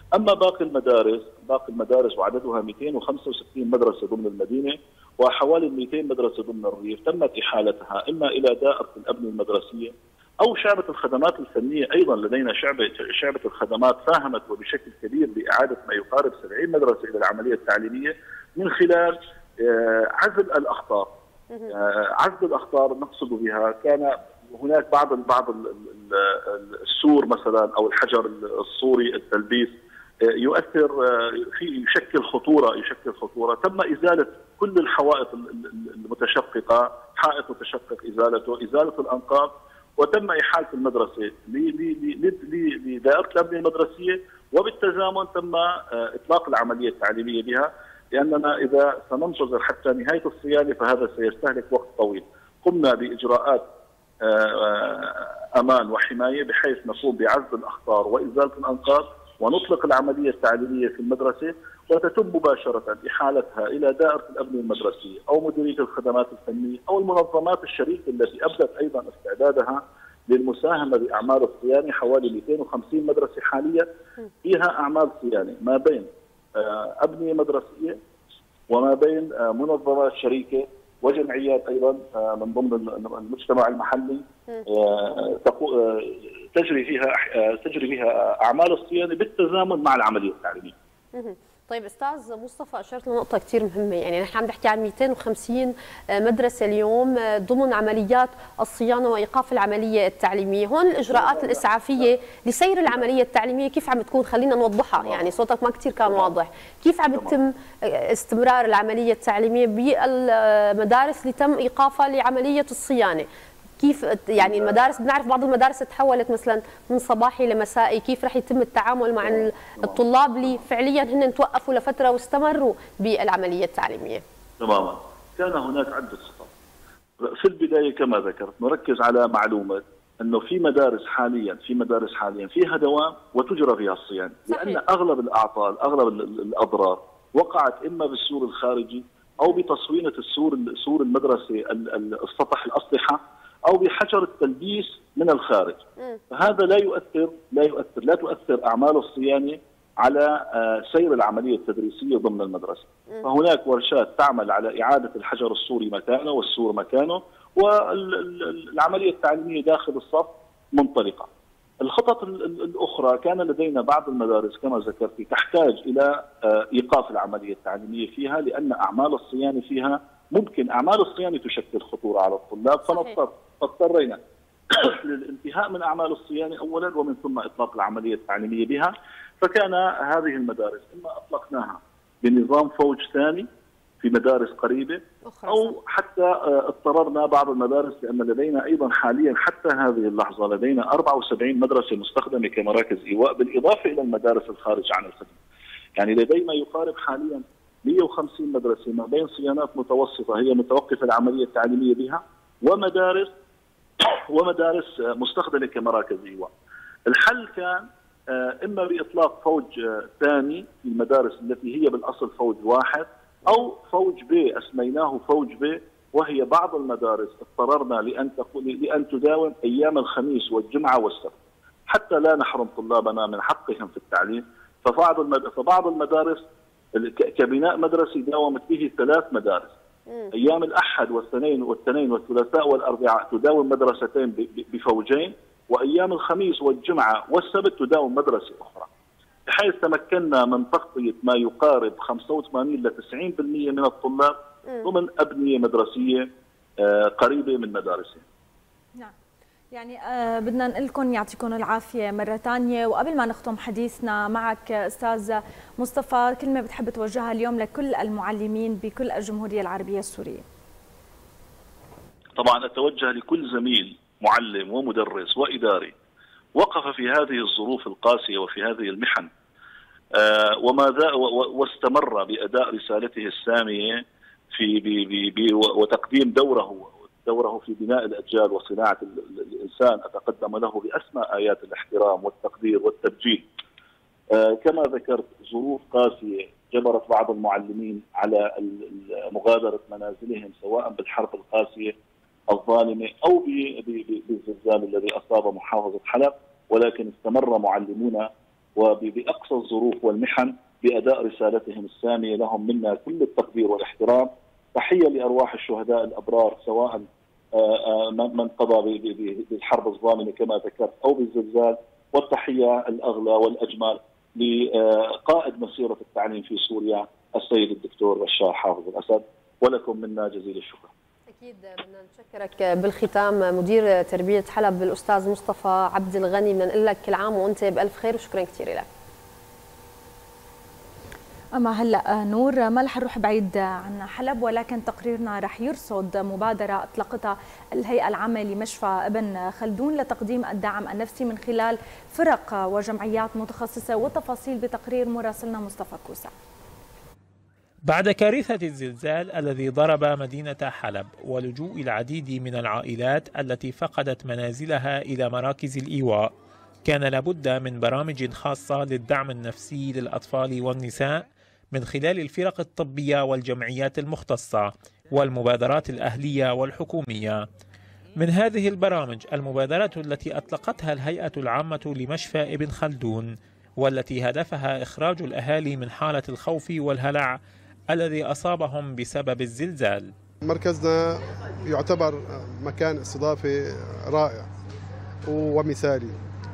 اما باقي المدارس باقي المدارس وعددها مئتين وخمسة وستين مدرسه ضمن المدينه وحوالي مئتين مدرسه ضمن الريف تمت احالتها اما الى دائره الابنيه المدرسيه او شعبه الخدمات الفنيه. ايضا لدينا شعبه شعبه الخدمات ساهمت وبشكل كبير باعاده ما يقارب سبعين مدرسه الى العمليه التعليميه من خلال عزل الاخطار. عزل الاخطار نقصد بها كان هناك بعض بعض السور مثلا او الحجر الصوري التلبيس يؤثر في يشكل خطوره يشكل خطوره، تم ازاله كل الحوائط المتشققه، حائط متشقق ازالته، ازاله الانقاض، وتم احاله المدرسه لدائره الابنيه المدرسيه، وبالتزامن تم اطلاق العمليه التعليميه بها، لاننا اذا سننتظر حتى نهايه الصيانه فهذا سيستهلك وقت طويل. قمنا باجراءات امان وحمايه بحيث نقوم بعزل الاخطار وازاله الانقاض ونطلق العمليه التعليميه في المدرسه، وتتم مباشره احالتها الى دائره الابنيه المدرسيه او مديريه الخدمات الفنيه او المنظمات الشريكه التي ابدت ايضا استعدادها للمساهمه باعمال الصيانه. حوالي مئتين وخمسين مدرسه حاليا فيها اعمال صيانه ما بين ابنيه مدرسيه وما بين منظمات شريكه وجمعيات ايضا من ضمن المجتمع المحلي تجري فيها تجري فيها اعمال الصيانه بالتزامن مع العمليه التعليميه. طيب استاذ مصطفى، اشرت لنقطه كثير مهمه، يعني نحن عم نحكي عن مئتين وخمسين مدرسه اليوم ضمن عمليات الصيانه وايقاف العمليه التعليميه، هون الاجراءات الاسعافيه لسير العمليه التعليميه كيف عم تكون؟ خلينا نوضحها، يعني صوتك ما كثير كان واضح، كيف عم يتم استمرار العمليه التعليميه بالمدارس اللي تم ايقافها لعمليه الصيانه؟ كيف يعني المدارس، بنعرف بعض المدارس تحولت مثلا من صباحي لمسائي، كيف رح يتم التعامل مع الطلاب اللي فعليا هن توقفوا لفتره واستمروا بالعمليه التعليميه؟ تماما، كان هناك عده خطط. في البدايه كما ذكرت نركز على معلومه انه في مدارس حاليا في مدارس حاليا فيها دوام وتجرى فيها الصيانه، لان اغلب الاعطال اغلب الاضرار وقعت اما بالسور الخارجي او بتصوينه السور سور المدرسه السطح الاسطحه او بحجر التلبيس من الخارج. فهذا لا يؤثر لا يؤثر لا تؤثر اعمال الصيانه على سير العمليه التدريسيه ضمن المدرسه. فهناك ورشات تعمل على اعاده الحجر السوري مكانه والسور مكانه، والعمليه التعليميه داخل الصف منطلقه. الخطط الاخرى كان لدينا بعض المدارس كما ذكرت تحتاج الى ايقاف العمليه التعليميه فيها، لان اعمال الصيانه فيها ممكن اعمال الصيانه تشكل خطوره على الطلاب، فنضطر فاضطرينا للانتهاء من اعمال الصيانه اولا ومن ثم اطلاق العمليه التعليميه بها. فكان هذه المدارس اما اطلقناها بنظام فوج ثاني في مدارس قريبه او حتى اضطررنا بعض المدارس، لان لدينا ايضا حاليا حتى هذه اللحظه لدينا أربعة وسبعين مدرسه مستخدمه كمراكز ايواء، بالاضافه الى المدارس الخارج عن الخدمه. يعني لدينا يقارب حاليا مئة وخمسين مدرسه ما بين صيانات متوسطه هي متوقفه العمليه التعليميه بها، ومدارس ومدارس مستخدمه كمراكز ايواء. الحل كان اما باطلاق فوج ثاني في المدارس التي هي بالاصل فوج واحد، او فوج ب اسميناه فوج ب، وهي بعض المدارس اضطررنا لان لان تداوم ايام الخميس والجمعه والسبت حتى لا نحرم طلابنا من حقهم في التعليم. فبعض فبعض المدارس كبناء مدرسي داومت به ثلاث مدارس. ايام الاحد والاثنين والاثنين والثلاثاء والاربعاء تداوم مدرستين بفوجين، وايام الخميس والجمعه والسبت تداوم مدرسه اخرى، بحيث تمكنا من تغطيه ما يقارب خمسة وثمانين إلى تسعين بالمئة من الطلاب ضمن ابنيه مدرسيه قريبه من مدارسهم. نعم. يعني آه بدنا نقول لكم يعطيكم العافيه مره ثانيه، وقبل ما نختم حديثنا معك استاذ مصطفى، كلمه بتحب توجهها اليوم لكل المعلمين بكل الجمهوريه العربيه السوريه؟ طبعا اتوجه لكل زميل معلم ومدرس واداري وقف في هذه الظروف القاسيه وفي هذه المحن آه وما واستمر باداء رسالته الساميه في بي بي بي وتقديم دوره دوره في بناء الاجيال وصناعه الانسان، اتقدم له باسمى ايات الاحترام والتقدير والتبجيل. آه كما ذكرت ظروف قاسيه جبرت بعض المعلمين على مغادره منازلهم سواء بالحرب القاسيه الظالمه او بالزلزال الذي اصاب محافظه حلب، ولكن استمر معلمونا وبأقصى الظروف والمحن بأداء رسالتهم السامية. لهم منا كل التقدير والاحترام. تحية لأرواح الشهداء الأبرار سواء من قضى بالحرب الظالمة كما ذكرت أو بالزلزال، والتحية الأغلى والأجمل لقائد مسيرة التعليم في سوريا السيد الدكتور بشار حافظ الأسد، ولكم منا جزيل الشكر. أكيد بدنا نشكرك بالختام مدير تربية حلب الأستاذ مصطفى عبد الغني، بدنا نقول لك كل عام وأنت بألف خير وشكرا كثير لك. أما هلا نور ما رح نروح بعيد عن حلب، ولكن تقريرنا رح يرصد مبادرة أطلقتها الهيئة العامة لمشفى ابن خلدون لتقديم الدعم النفسي من خلال فرق وجمعيات متخصصة، وتفاصيل بتقرير مراسلنا مصطفى كوسا. بعد كارثة الزلزال الذي ضرب مدينة حلب ولجوء العديد من العائلات التي فقدت منازلها إلى مراكز الإيواء، كان لابد من برامج خاصة للدعم النفسي للأطفال والنساء من خلال الفرق الطبية والجمعيات المختصة والمبادرات الأهلية والحكومية. من هذه البرامج المبادرة التي أطلقتها الهيئة العامة لمشفى ابن خلدون، والتي هدفها إخراج الأهالي من حالة الخوف والهلع الذي أصابهم بسبب الزلزال. مركزنا يعتبر مكان استضافة رائع ومثالي،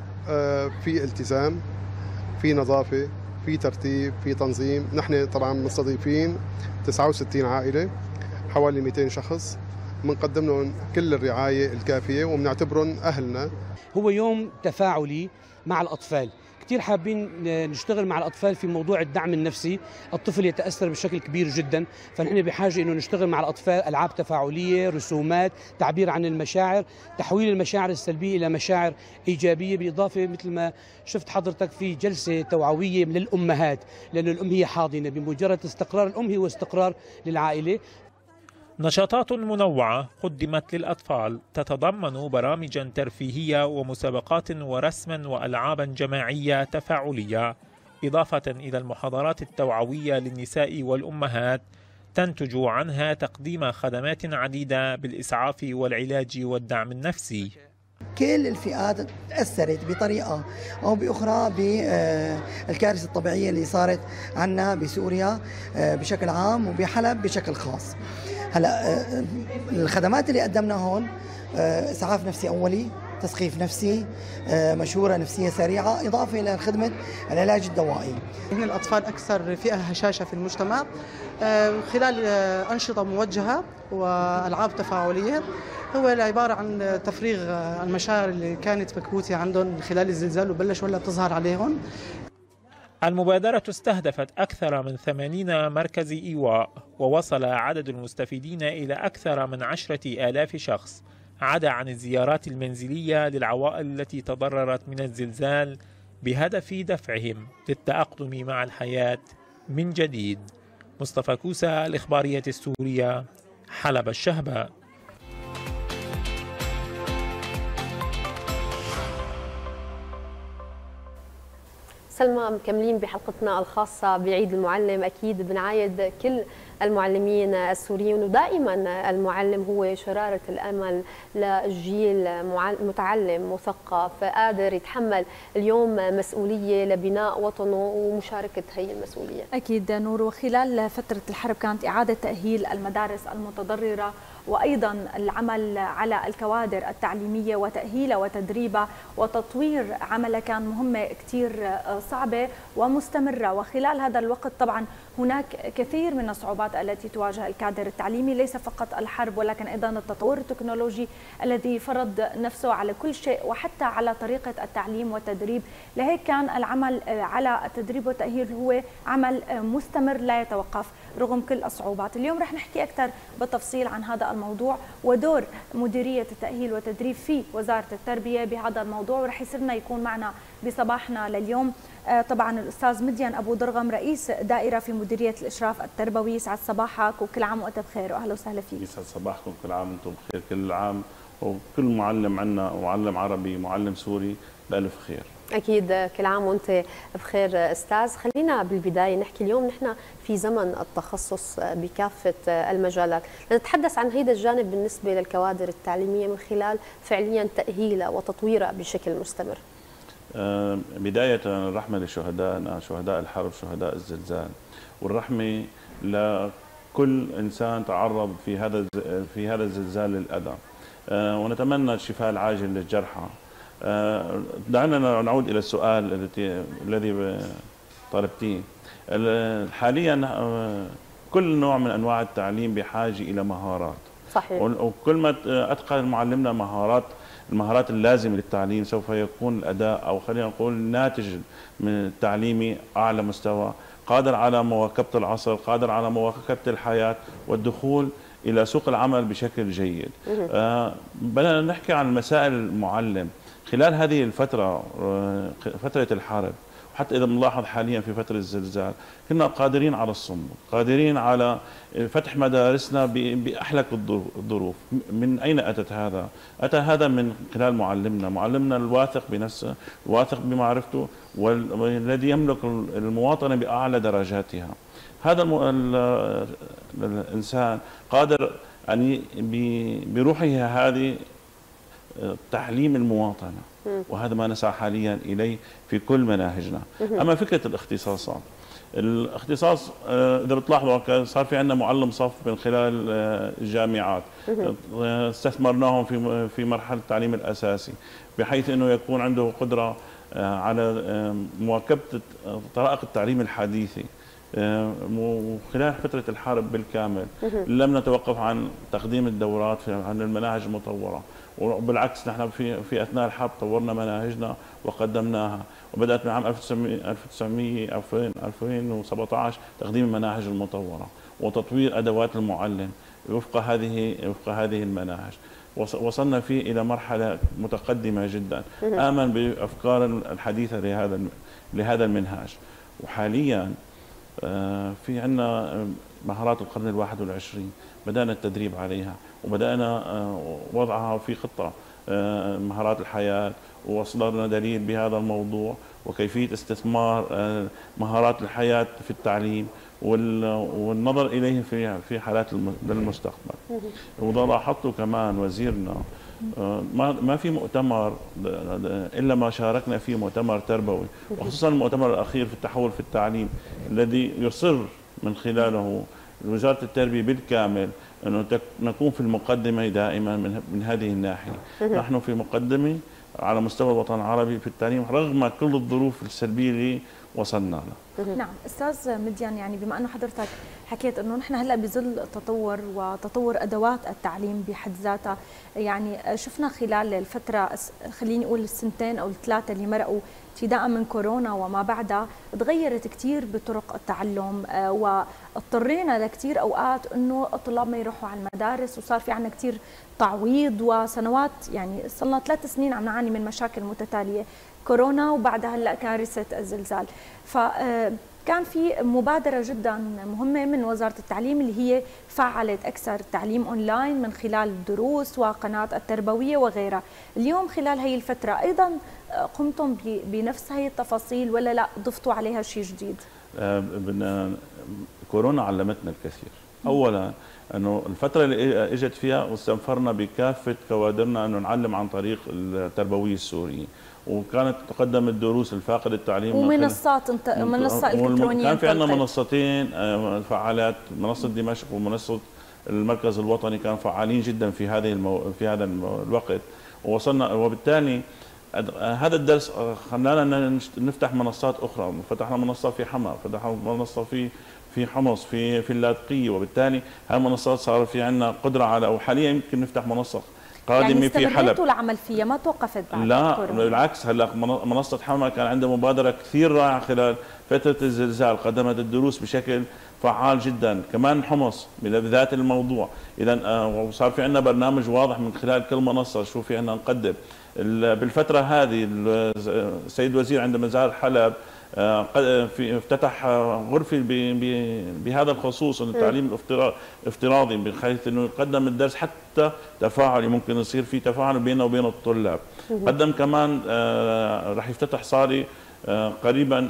في التزام، في نظافة، في ترتيب، في تنظيم. نحن طبعا مستضيفين تسعة وستين عائلة، حوالي مئتين شخص، بنقدم لهم كل الرعاية الكافية وبنعتبرهم أهلنا. هو يوم تفاعلي مع الأطفال، كثير حابين نشتغل مع الأطفال في موضوع الدعم النفسي. الطفل يتأثر بشكل كبير جدا، فنحن بحاجة إنه نشتغل مع الأطفال ألعاب تفاعلية، رسومات، تعبير عن المشاعر، تحويل المشاعر السلبية إلى مشاعر إيجابية، بالإضافة مثل ما شفت حضرتك في جلسة توعوية للأمهات، لأن الأم هي حاضنة، بمجرد استقرار الأم هو استقرار للعائلة. نشاطات منوعة قدمت للأطفال تتضمن برامجا ترفيهية ومسابقات ورسما وألعابا جماعية تفاعلية، إضافة إلى المحاضرات التوعوية للنساء والأمهات تنتج عنها تقديم خدمات عديدة بالإسعاف والعلاج والدعم النفسي. كل الفئات تأثرت بطريقة أو بأخرى بالكارثة الطبيعية اللي صارت عنا بسوريا بشكل عام وبحلب بشكل خاص. هلا الخدمات اللي قدمنا هون إسعاف نفسي أولي، تسقيف نفسي، مشورة نفسية سريعة، إضافة إلى خدمة العلاج الدوائي. هنا الأطفال أكثر فئة هشاشة في المجتمع خلال أنشطة موجهة وألعاب تفاعلية، هو عبارة عن تفريغ المشاعر اللي كانت مكبوتة عندهم خلال الزلزال وبلش ولا تظهر عليهم. المبادرة استهدفت أكثر من ثمانين مركز إيواء، ووصل عدد المستفيدين إلى أكثر من عشرة آلاف شخص، عدا عن الزيارات المنزلية للعوائل التي تضررت من الزلزال بهدف دفعهم للتأقلم مع الحياة من جديد. مصطفى كوسا، الإخبارية السورية، حلب الشهباء. سلمى، مكملين بحلقتنا الخاصة بعيد المعلم. أكيد بنعايد كل المعلمين السوريين، ودائما المعلم هو شرارة الأمل للجيل متعلم مثقف قادر يتحمل اليوم مسؤولية لبناء وطنه ومشاركة هي المسؤولية. أكيد نور، وخلال فترة الحرب كانت إعادة تأهيل المدارس المتضررة، وأيضا العمل على الكوادر التعليمية وتأهيلها وتدريبها وتطوير عملها كان مهمة كتير صعبة ومستمرة. وخلال هذا الوقت طبعا هناك كثير من الصعوبات التي تواجه الكادر التعليمي، ليس فقط الحرب ولكن أيضا التطور التكنولوجي الذي فرض نفسه على كل شيء وحتى على طريقة التعليم والتدريب. لهيك كان العمل على التدريب والتأهيل هو عمل مستمر لا يتوقف رغم كل الصعوبات. اليوم رح نحكي أكثر بالتفصيل عن هذا الموضوع ودور مديرية التأهيل والتدريب في وزارة التربية بهذا الموضوع، ورح يسرنا يكون معنا بصباحنا لليوم طبعا الأستاذ مديان أبو درغم، رئيس دائرة في مديرية الإشراف التربوي. يسعد صباحك وكل عام وأنت بخير، وأهلا وسهلا فيك. يسعد صباحكم، كل عام وأنتم بخير، كل عام وكل معلم عنا ومعلم عربي معلم سوري بألف خير. أكيد كل عام وأنت بخير أستاذ. خلينا بالبداية نحكي، اليوم نحن في زمن التخصص بكافة المجالات، نتحدث عن هذا الجانب بالنسبة للكوادر التعليمية من خلال فعليا تأهيلها وتطويرها بشكل مستمر. بداية الرحمة لشهدائنا، شهداء الحرب، شهداء الزلزال، والرحمة لكل إنسان تعرض في هذا في هذا الزلزال للأذى، ونتمنى الشفاء العاجل للجرحى. دعنا نعود إلى السؤال الذي طلبتيه. حاليا كل نوع من أنواع التعليم بحاجة إلى مهارات. صحيح. وكل ما أتقن معلمنا مهارات المهارات اللازمة للتعليم سوف يكون الأداء، أو خلينا نقول الناتج من التعليمي أعلى مستوى، قادر على مواكبة العصر، قادر على مواكبة الحياة والدخول إلى سوق العمل بشكل جيد. آه بدنا نحكي عن مسائل المعلم خلال هذه الفترة، آه فترة الحرب، وحتى إذا بنلاحظ حاليا في فترة الزلزال كنا قادرين على الصمود، قادرين على فتح مدارسنا بأحلك الظروف. من أين أتت هذا؟ أتى هذا من خلال معلمنا، معلمنا الواثق بنفسه، الواثق بمعرفته، والذي يملك المواطنة بأعلى درجاتها. هذا الإنسان قادر أن بروحه هذه تعليم المواطنة، وهذا ما نسعى حاليا إليه في كل مناهجنا. أما فكرة الاختصاصات، الاختصاص إذا بتلاحظوا صار في عندنا معلم صف من خلال الجامعات، استثمرناهم في في مرحلة التعليم الأساسي بحيث أنه يكون عنده قدرة على مواكبة طرائق التعليم الحديثي. وخلال فترة الحرب بالكامل لم نتوقف عن تقديم الدورات عن المناهج المطورة، وبالعكس نحن في في اثناء الحرب طورنا مناهجنا وقدمناها، وبدات من عام ألف وتسعمئة ألفين وسبعطعش تقديم المناهج المطوره وتطوير ادوات المعلم وفق هذه وفق هذه المناهج. وصلنا فيه الى مرحله متقدمه جدا، امن بافكار الحديثه لهذا لهذا المنهاج. وحاليا في عندنا مهارات القرن الواحد والعشرين بدأنا التدريب عليها، وبدأنا وضعها في خطة مهارات الحياة، ووصلنا دليل بهذا الموضوع وكيفية استثمار مهارات الحياة في التعليم والنظر إليه في في حالات للمستقبل. وده لاحظته كمان وزيرنا، ما ما في مؤتمر الا ما شاركنا فيه مؤتمر تربوي، وخصوصا المؤتمر الاخير في التحول في التعليم الذي يصر من خلاله وزاره التربيه بالكامل انه نكون في المقدمه دائما من من هذه الناحيه. نحن في مقدمه على مستوى الوطن العربي في التعليم رغم كل الظروف السلبيه اللي وصلنا لها. نعم استاذ مديان، يعني بما انه حضرتك حكيت انه نحن هلا بظل تطور وتطور ادوات التعليم بحد ذاتها، يعني شفنا خلال الفتره خليني اقول السنتين او الثلاثه اللي مرقوا ابتداء من كورونا وما بعدها تغيرت كثير بطرق التعلم، واضطرينا لكثير اوقات انه الطلاب ما يروحوا على المدارس، وصار في عندنا كثير تعويض وسنوات، يعني صرنا ثلاث سنين عم نعاني من مشاكل متتاليه، كورونا وبعدها هلا كارثه الزلزال. فكان في مبادره جدا مهمه من وزاره التعليم اللي هي فعلت اكثر تعليم اونلاين من خلال الدروس وقناه التربويه وغيرها. اليوم خلال هي الفتره ايضا قمتم بنفس هي التفاصيل ولا لا ضفتوا عليها شيء جديد؟ كورونا علمتنا الكثير. اولا انه الفتره اللي اجت فيها واستنفرنا بكافه كوادرنا انه نعلم عن طريق التربويه السوريه، وكانت تقدم الدروس الفاقد التعليم ومنصات انت... منصه الكترونيه. كان في عندنا منصتين فعالات، منصه دمشق ومنصه المركز الوطني كانوا فعالين جدا في هذه المو... في هذا الوقت، ووصلنا وبالتالي هذا الدرس خلانا نفتح منصات اخرى. فتحنا منصه في حما، فتحنا منصه في في حمص، في في اللاذقيه، وبالتالي هاي المنصات صار في عندنا قدره على، او حاليا يمكن نفتح منصه قادمه يعني في حلب. يعني العمل فيها ما توقفت بعد لا كورونا. بالعكس، هلا منصه حما كان عندها مبادره كثير رائعه خلال فتره الزلزال، قدمت الدروس بشكل فعال جدا. كمان حمص بذات الموضوع. اذا وصار في عندنا برنامج واضح من خلال كل منصه شو في عندنا نقدم. بالفتره هذه السيد وزير عندما زار حلب افتتح غرفه بهذا الخصوص، التعليم الافتراضي، بحيث انه يقدم الدرس حتى تفاعلي، ممكن يصير في تفاعل بيننا وبين الطلاب. قدم كمان راح يفتتح صالة قريبا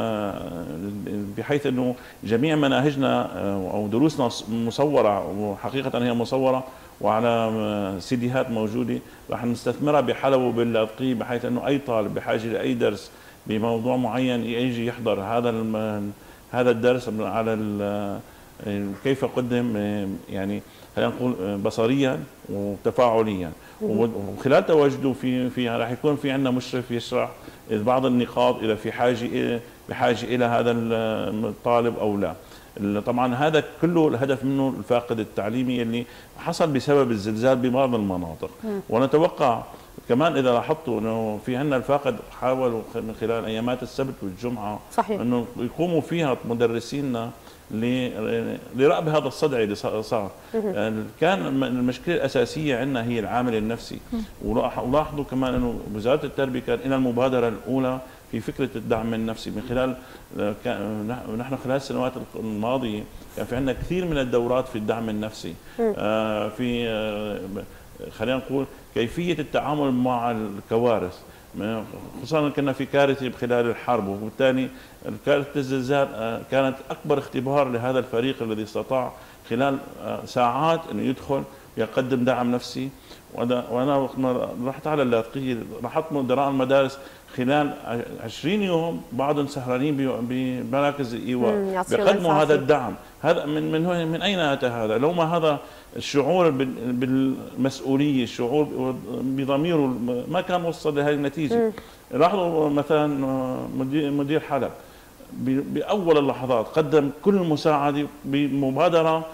بحيث انه جميع مناهجنا او دروسنا مصوره، وحقيقه هي مصوره وعلى سيديهات موجوده، راح نستثمرها بحلب وباللاذقيه، بحيث انه اي طالب بحاجه لاي درس بموضوع معين يجي يحضر هذا هذا الدرس على كيف قدم، يعني خلينا نقول بصريا وتفاعليا، وخلال تواجده في فيها راح يكون في عندنا مشرف يشرح بعض النقاط اذا في حاجه بحاجه الى هذا الطالب او لا. طبعا هذا كله الهدف منه الفاقد التعليمي اللي حصل بسبب الزلزال ببعض المناطق، ونتوقع كمان اذا لاحظتوا انه في عندنا الفاقد حاولوا من خلال ايامات السبت والجمعه صحيح انه يقوموا فيها مدرسينا لرأب هذا الصدع اللي صار. كان المشكله الاساسيه عندنا هي العامل النفسي، ولاحظوا كمان انه وزاره التربيه كان لها المبادره الاولى في فكره الدعم النفسي من خلال نحن خلال السنوات الماضيه كان في عندنا كثير من الدورات في الدعم النفسي، في خلينا نقول كيفيه التعامل مع الكوارث، خصوصا كنا في كارثه خلال الحرب، وبالتالي كارثه الزلزال كانت اكبر اختبار لهذا الفريق الذي استطاع خلال ساعات انه يدخل يقدم دعم نفسي. وانا وانا رحت على اللاذقيه لاحظت مدراء المدارس خلال عشرين يوم بعضهم سهرانين بمراكز الايواء بيقدموا هذا الدعم. هذا من من من اين اتى هذا؟ لو ما هذا الشعور بالمسؤوليه، الشعور بضميره ما كان وصل لهذه النتيجه. لاحظوا مثلا مدير مدير حلب باول اللحظات قدم كل المساعده بمبادره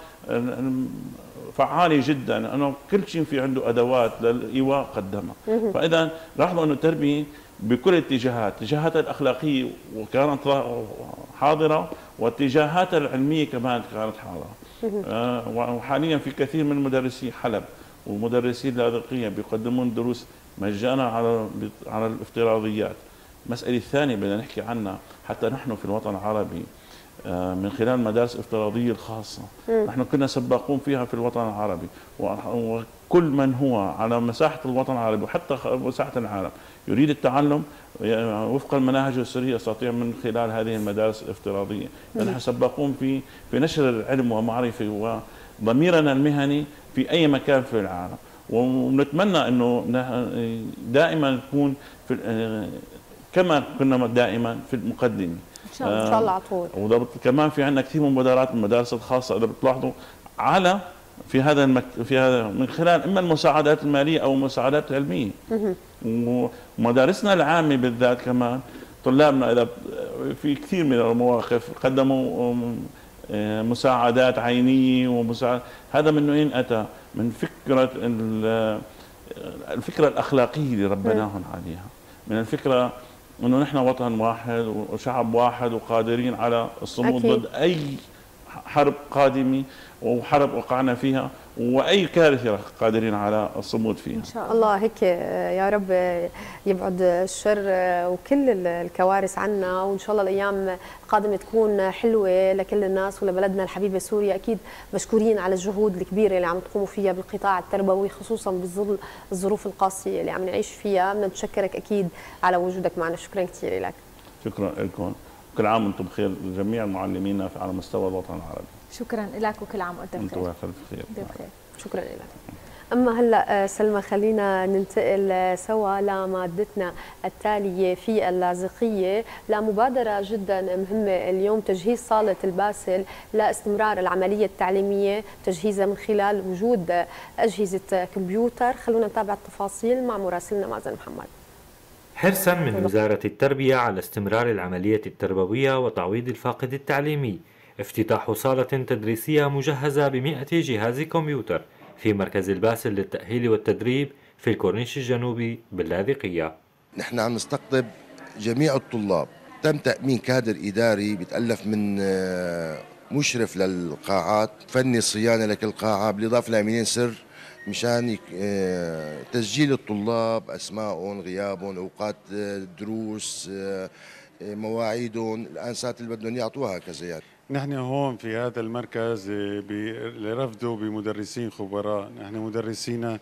فعالي جدا، انه كل شيء في عنده ادوات للايواء قدمها. فاذا لاحظوا انه التربيه بكل الاتجاهات، اتجاهاتها الاخلاقيه وكانت حاضره، واتجاهاتها العلميه كمان كانت حاضره. آه وحاليا في كثير من مدرسي حلب ومدرسي اللاذقيه بيقدمون دروس مجانا على على الافتراضيات. المساله الثانيه بدنا نحكي عنها حتى نحن في الوطن العربي من خلال المدارس الافتراضيه الخاصه، نحن كنا سباقون فيها في الوطن العربي، وكل من هو على مساحه الوطن العربي وحتى مساحه العالم يريد التعلم وفق المناهج السوريه يستطيع من خلال هذه المدارس الافتراضيه، نحن سباقون في في نشر العلم ومعرفه وضميرنا المهني في اي مكان في العالم، ونتمنى انه دائما نكون في كما كنا دائما في المقدمه ان شاء الله. ان شاء الله على طول. وكمان في عندنا كثير من مبادرات من المدارس الخاصه اذا بتلاحظوا على في هذا المك... في هذا من خلال اما المساعدات الماليه او المساعدات العلميه. ومدارسنا العامه بالذات كمان طلابنا اذا في كثير من المواقف قدموا مساعدات عينيه ومساعد، هذا من وين اتى؟ من فكره الفكره الاخلاقيه اللي ربناهم عليها، من الفكره انه نحن وطن واحد وشعب واحد وقادرين على الصمود ضد اي حرب قادمه وحرب وقعنا فيها واي كارثه قادرين على الصمود فيها. ان شاء الله هيك يا رب يبعد الشر وكل الكوارث عنا، وان شاء الله الايام القادمه تكون حلوه لكل الناس ولبلدنا الحبيبه سوريا. اكيد مشكورين على الجهود الكبيره اللي عم تقوموا فيها بالقطاع التربوي خصوصا بظل الظروف القاسيه اللي عم نعيش فيها. بدنا نتشكرك اكيد على وجودك معنا، شكرا كثير لك. شكرا لكم، كل عام وانتم بخير جميع معلمينا على مستوى الوطن العربي. شكرا لك وكل عام وانت بخير. وانتم بخير. بخير. شكرا لك. اما هلا سلمى خلينا ننتقل سوا لمادتنا التاليه في اللاذقيه لمبادره جدا مهمه اليوم، تجهيز صاله الباسل لاستمرار العمليه التعليميه، تجهيزها من خلال وجود اجهزه كمبيوتر. خلونا نتابع التفاصيل مع مراسلنا مازن محمد. حرصا من وزاره التربيه على استمرار العمليه التربويه وتعويض الفاقد التعليمي، افتتاح صالة تدريسية مجهزة بمئة جهاز كمبيوتر في مركز الباسل للتأهيل والتدريب في الكورنيش الجنوبي باللاذقية. نحن عم نستقطب جميع الطلاب، تم تأمين كادر إداري بيتألف من مشرف للقاعات، فني صيانة لكل قاعة، بالإضافة لأمينين سر مشان تسجيل الطلاب، أسمائهم، غيابهم، أوقات دروس، مواعيدهم، الأنسات اللي بدهم يعطوها كذا. يعني نحن هون في هذا المركز لرفده بمدرسين خبراء، نحن مدرسينا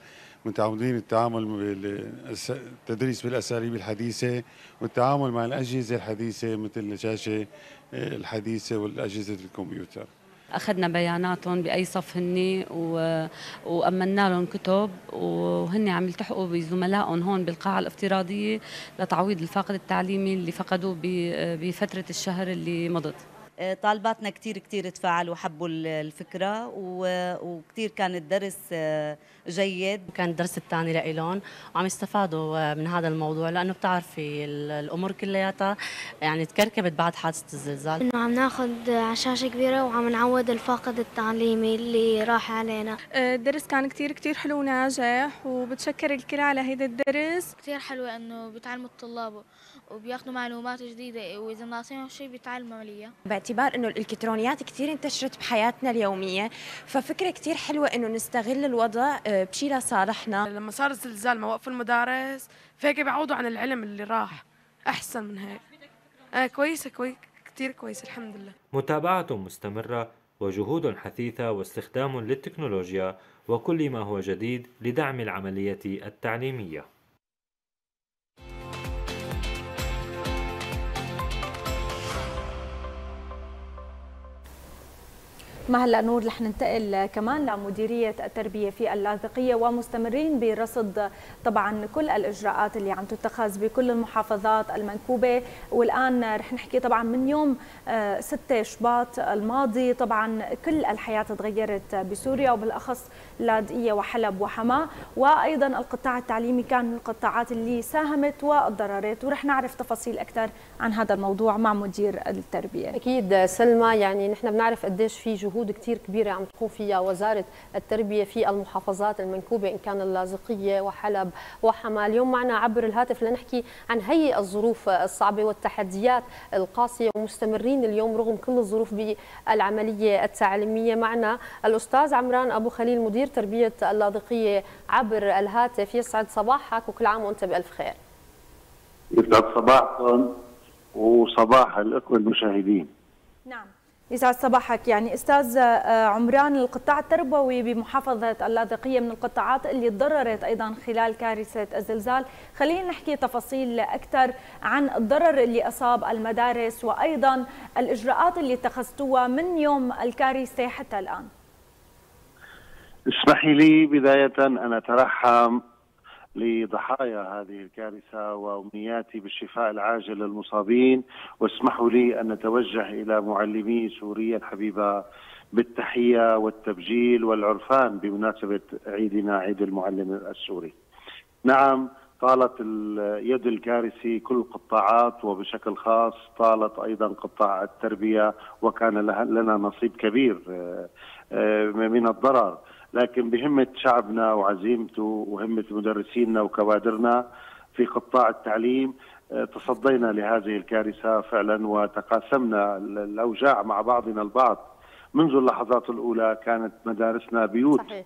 متعودين التعامل بالتدريس بالاساليب الحديثه والتعامل مع الاجهزه الحديثه مثل الشاشه الحديثه والاجهزه الكمبيوتر. أخذنا بياناتهم بأي صف هن وأمنا لهم كتب وهن عم يلتحقوا بزملائهم هون بالقاعة الافتراضية لتعويض الفاقد التعليمي اللي فقدوه بفترة الشهر اللي مضت. طالباتنا كتير كتير تفاعلوا وحبوا الفكرة وكتير كان الدرس جيد. كان الدرس الثاني لإلهم وعم يستفادوا من هذا الموضوع لأنه بتعرفي الأمور كلياتها يعني تكركبت بعد حادثة الزلزال. إنه عم ناخذ على شاشة كبيرة وعم نعوض الفاقد التعليمي اللي راح علينا. الدرس كان كتير كتير حلو وناجح وبتشكر الكل على هيدا الدرس. كتير حلو إنه بتعلموا الطلاب وبياخذوا معلومات جديدة وإذا ناقصين شيء بيتعلموا عملية. باعتبار إنه الإلكترونيات كتير انتشرت بحياتنا اليومية ففكرة كتير حلوة إنه نستغل الوضع بشي لصالحنا. لما صار الزلزال ما وقفوا المدارس فهيك بيعوضوا عن العلم اللي راح أحسن من هيك. آه كويسة كويس كتير كويس الحمد لله. متابعة مستمرة وجهود حثيثة واستخدام للتكنولوجيا وكل ما هو جديد لدعم العملية التعليمية. مع هلا نور رح ننتقل كمان لمديرية التربية في اللاذقية ومستمرين برصد طبعا كل الإجراءات اللي عم تتخذ بكل المحافظات المنكوبة، والآن رح نحكي طبعا من يوم ستة شباط الماضي طبعا كل الحياة تغيرت بسوريا وبالأخص لاذقية وحلب وحما، وأيضا القطاع التعليمي كان من القطاعات اللي ساهمت وتضررت، ورح نعرف تفاصيل أكثر عن هذا الموضوع مع مدير التربية. أكيد سلمى، يعني نحن بنعرف قديش في جهود كتير كبيرة عم تقوم فيها وزارة التربية في المحافظات المنكوبة إن كان اللاذقية وحلب وحما. اليوم معنا عبر الهاتف لنحكي عن هي الظروف الصعبة والتحديات القاسية، ومستمرين اليوم رغم كل الظروف بالعملية التعليمية. معنا الأستاذ عمران أبو خليل مدير تربية اللاذقية عبر الهاتف. يسعد صباحك وكل عام وأنت بألف خير. يسعد صباحكم وصباح الأخوة المشاهدين. نعم يسعد صباحك. يعني استاذ عمران، القطاع التربوي بمحافظه اللاذقيه من القطاعات اللي تضررت ايضا خلال كارثه الزلزال، خلينا نحكي تفاصيل اكثر عن الضرر اللي اصاب المدارس وايضا الاجراءات اللي اتخذتوها من يوم الكارثه حتى الان. اسمحي لي بدايه ان اترحم لضحايا هذه الكارثة وأمنياتي بالشفاء العاجل للمصابين، واسمحوا لي أن نتوجه إلى معلمي سوريا الحبيبة بالتحية والتبجيل والعرفان بمناسبة عيدنا عيد المعلم السوري. نعم، طالت يد الكارثة كل القطاعات وبشكل خاص طالت أيضا قطاع التربية، وكان لنا نصيب كبير من الضرر، لكن بهمة شعبنا وعزيمته وهمة مدرسينا وكوادرنا في قطاع التعليم تصدينا لهذه الكارثة فعلا وتقاسمنا الأوجاع مع بعضنا البعض. منذ اللحظات الأولى كانت مدارسنا بيوت صحيح.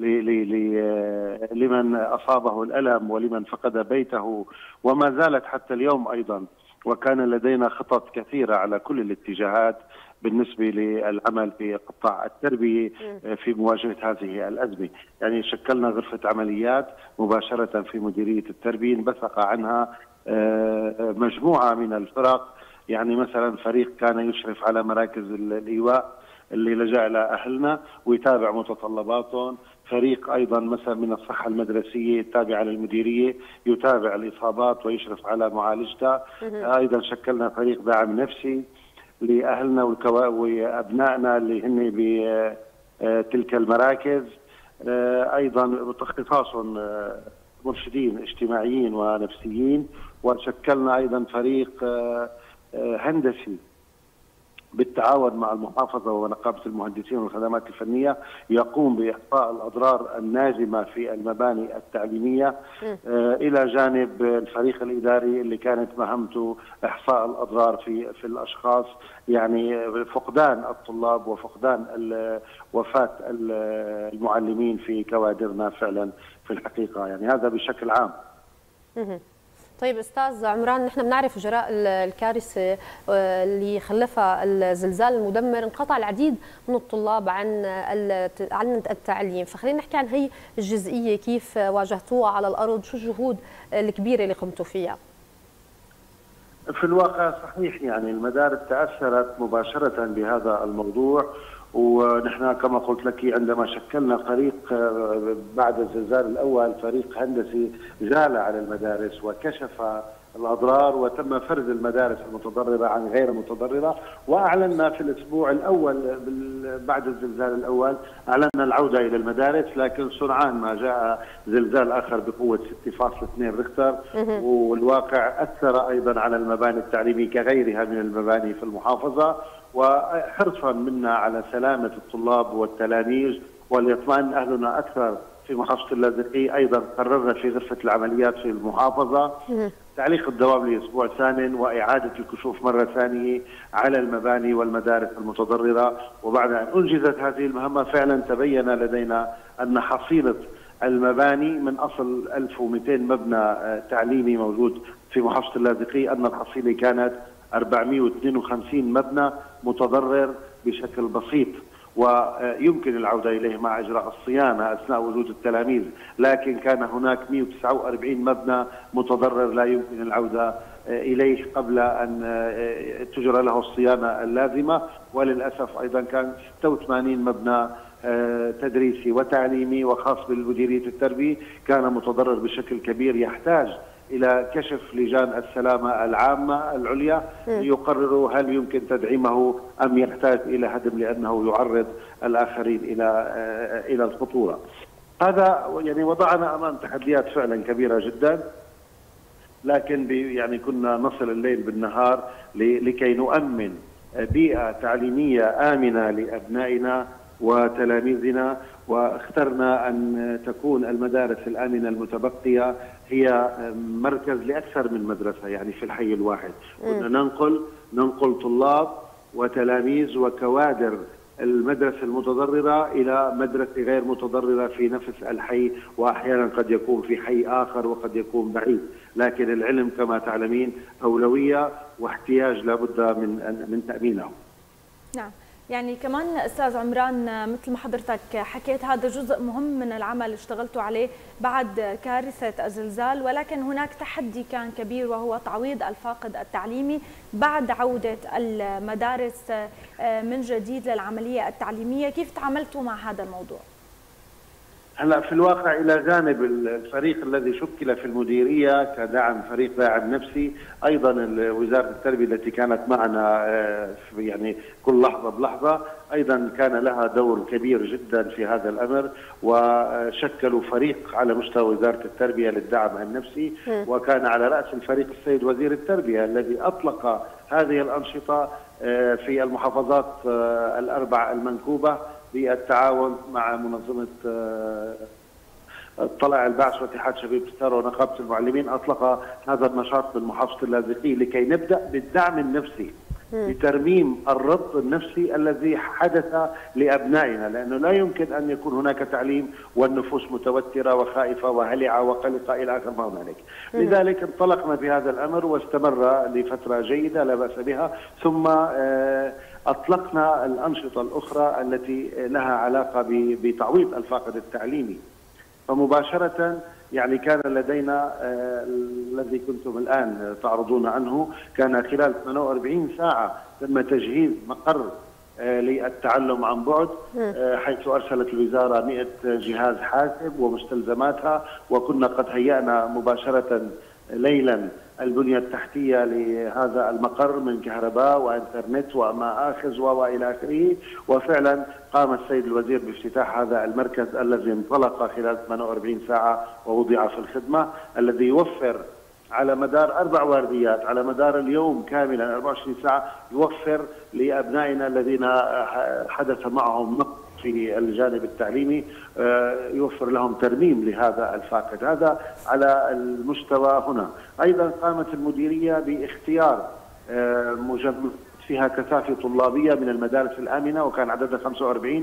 لمن أصابه الألم ولمن فقد بيته، وما زالت حتى اليوم أيضا، وكان لدينا خطط كثيرة على كل الاتجاهات بالنسبة للعمل في قطاع التربية في مواجهة هذه الأزمة. يعني شكلنا غرفة عمليات مباشرة في مديرية التربية انبثق عنها مجموعة من الفرق، يعني مثلا فريق كان يشرف على مراكز الإيواء اللي لجأ إلى أهلنا ويتابع متطلباتهم، فريق أيضا مثلا من الصحة المدرسية التابعة للمديرية يتابع الإصابات ويشرف على معالجتها. أيضا شكلنا فريق دعم نفسي لأهلنا وأبنائنا اللي هن بتلك المراكز، أيضا اختصاص مرشدين اجتماعيين ونفسيين، وشكلنا أيضا فريق هندسي بالتعاون مع المحافظة ونقابة المهندسين والخدمات الفنية يقوم بإحصاء الأضرار الناجمة في المباني التعليمية، إلى جانب الفريق الإداري اللي كانت مهمته إحصاء الأضرار في في الأشخاص، يعني فقدان الطلاب وفقدان وفاة المعلمين في كوادرنا فعلا في الحقيقة. يعني هذا بشكل عام. طيب استاذ عمران، نحن بنعرف جراء الكارثه اللي خلفها الزلزال المدمر انقطع العديد من الطلاب عن عن التعليم، فخلينا نحكي عن هي الجزئيه، كيف واجهتوها على الارض، شو الجهود الكبيره اللي قمتوا فيها؟ في الواقع صحيح، يعني المدارس تاثرت مباشره بهذا الموضوع، ونحن كما قلت لك عندما شكلنا فريق بعد الزلزال الاول، فريق هندسي جال على المدارس وكشف الاضرار وتم فرز المدارس المتضرره عن غير المتضرره، واعلنا في الاسبوع الاول بعد الزلزال الاول اعلنا العوده الى المدارس، لكن سرعان ما جاء زلزال اخر بقوه ستة فاصلة اثنين ريختر، والواقع اثر ايضا على المباني التعليميه كغيرها من المباني في المحافظه، وحرصا منا على سلامه الطلاب والتلاميذ وليطمئن اهلنا اكثر في محافظه اللاذقيه، ايضا قررنا في غرفه العمليات في المحافظه تعليق الدوام لاسبوع ثامن واعاده الكشوف مره ثانيه على المباني والمدارس المتضرره. وبعد ان انجزت هذه المهمه فعلا تبين لدينا ان حصيله المباني من اصل ألف ومئتين مبنى تعليمي موجود في محافظه اللاذقيه، ان الحصيله كانت أربعمئة واثنين وخمسين مبنى متضرر بشكل بسيط، ويمكن العودة إليه مع إجراء الصيانة أثناء وجود التلاميذ، لكن كان هناك مئة وتسعة وأربعين مبنى متضرر لا يمكن العودة إليه قبل أن تجرى له الصيانة اللازمة، وللأسف أيضا كان ستة وثمانين مبنى تدريسي وتعليمي وخاص بالمديرية التربية كان متضرر بشكل كبير، يحتاج إلى كشف لجان السلامة العامة العليا ليقرروا هل يمكن تدعيمه أم يحتاج إلى هدم لأنه يعرض الآخرين إلى إلى الخطورة. هذا يعني وضعنا أمام تحديات فعلا كبيرة جدا، لكن يعني كنا نصل الليل بالنهار لكي نؤمن بيئة تعليمية آمنة لأبنائنا وتلاميذنا، واخترنا أن تكون المدارس الآمنة المتبقية هي مركز لأكثر من مدرسة، يعني في الحي الواحد كنا ننقل ننقل طلاب وتلاميذ وكوادر المدرسة المتضررة إلى مدرسة غير متضررة في نفس الحي، وأحيانا قد يكون في حي آخر وقد يكون بعيد، لكن العلم كما تعلمين أولوية واحتياج لابد من من تأمينه. نعم، يعني كمان استاذ عمران مثل ما حضرتك حكيت هذا جزء مهم من العمل اللي اشتغلتوا عليه بعد كارثه الزلزال، ولكن هناك تحدي كان كبير وهو تعويض الفاقد التعليمي بعد عوده المدارس من جديد للعمليه التعليميه، كيف تعاملتوا مع هذا الموضوع؟ هلا في الواقع الى جانب الفريق الذي شكل في المديريه كدعم فريق داعم نفسي، ايضا وزاره التربيه التي كانت معنا يعني كل لحظه بلحظه ايضا كان لها دور كبير جدا في هذا الامر، وشكلوا فريق على مستوى وزاره التربيه للدعم النفسي، وكان على راس الفريق السيد وزير التربيه الذي اطلق هذه الانشطه في المحافظات الاربع المنكوبه بالتعاون مع منظمة طلع البعث واتحاد شباب ستار ونقابة المعلمين. أطلق هذا النشاط بالمحافظة اللاذقية لكي نبدأ بالدعم النفسي لترميم الربط النفسي الذي حدث لأبنائنا، لأنه لا يمكن أن يكون هناك تعليم والنفوس متوترة وخائفة وهلعة وقلقة إلى آخر ما هنالك. لذلك انطلقنا بهذا الأمر واستمر لفترة جيدة لا بأس بها، ثم أطلقنا الأنشطة الأخرى التي لها علاقة بتعويض الفاقد التعليمي. فمباشرة يعني كان لدينا آه الذي كنتم الآن تعرضون عنه، كان خلال ثمانية وأربعين ساعة تم تجهيز مقر آه للتعلم عن بعد، آه حيث أرسلت الوزارة مئة جهاز حاسب ومستلزماتها، وكنا قد هيأنا مباشرة ليلا البنية التحتية لهذا المقر من كهرباء وانترنت ومآخذ والى اخره، وفعلا قام السيد الوزير بافتتاح هذا المركز الذي انطلق خلال ثمانية وأربعين ساعة ووضع في الخدمة، الذي يوفر على مدار أربع وارديات على مدار اليوم كاملا أربعة وعشرين ساعة، يوفر لأبنائنا الذين حدث معهم نقص في الجانب التعليمي، يوفر لهم ترميم لهذا الفاقد. هذا على المستوى هنا. أيضا قامت المديرية باختيار مجمع فيها كثافة طلابية من المدارس الآمنة، وكان عددها خمسة وأربعين،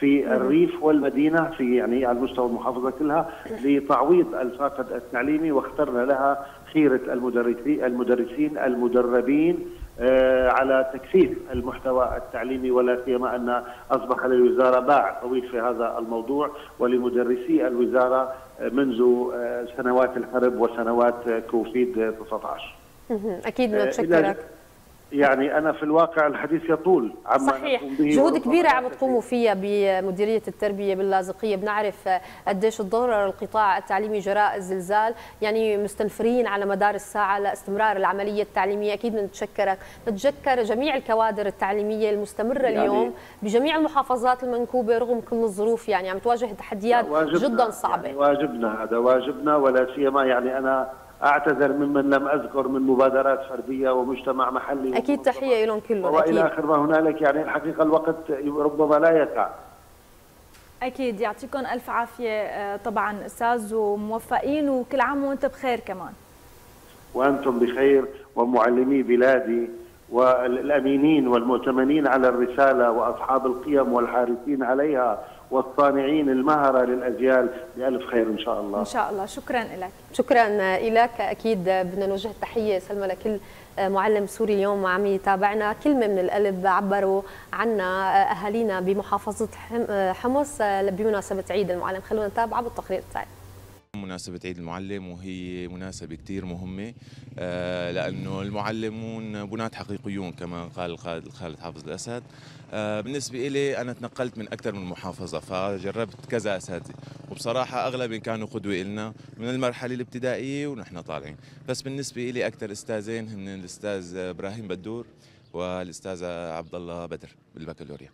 في الريف والمدينه في يعني على مستوى المحافظه كلها لتعويض الفاقد التعليمي، واخترنا لها خيره المدرسين المدرسين المدربين على تكثيف المحتوى التعليمي، ولا سيما ان اصبح للوزاره باع طويل في هذا الموضوع، ولمدرسي الوزاره منذ سنوات الحرب وسنوات كوفيد تسعة عشر. اكيد بنتشكرك. يعني أنا في الواقع الحديث يطول عما صحيح، جهود كبيرة عم تقوموا فيها بمديرية التربية باللاذقية، بنعرف قديش تضرر القطاع التعليمي جراء الزلزال، يعني مستنفرين على مدار الساعة لاستمرار العملية التعليمية، أكيد بنتشكرك، نتشكر جميع الكوادر التعليمية المستمرة يعني اليوم بجميع المحافظات المنكوبة رغم كل الظروف، يعني عم تواجه تحديات جدا صعبة. يعني واجبنا هذا واجبنا، ولا سيما يعني أنا أعتذر ممن لم أذكر من مبادرات فردية ومجتمع محلي أكيد تحية لهم كلهم وإلى آخر ما هنالك. يعني الحقيقة الوقت ربما لا يسع. أكيد يعطيكم ألف عافية طبعا أستاذ، وموفقين وكل عام وأنت بخير كمان. وأنتم بخير ومعلمي بلادي والأمينين والمؤتمنين على الرسالة وأصحاب القيم والحارسين عليها والصانعين المهرة للأجيال بألف خير إن شاء الله. إن شاء الله. شكرا لك. شكرا لك. أكيد بدنا نوجه التحية سلمى لكل معلم سوري اليوم عم يتابعنا، كلمة من القلب عبروا عنا أهالينا بمحافظة حمص بمناسبة عيد المعلم. خلونا نتابع بالتقرير التالي. مناسبة عيد المعلم، وهي مناسبة كتير مهمة لأنه المعلمون بناة حقيقيون كما قال الخالد حافظ الأسد. بالنسبة إلي أنا تنقلت من أكثر من محافظة، فجربت كذا أساتذة، وبصراحة أغلب كانوا قدوة إلنا من المرحلة الابتدائية ونحن طالعين. بس بالنسبة إلي أكثر أستاذين هن الأستاذ إبراهيم بدور والأستاذ عبد الله بدر بالبكالوريا.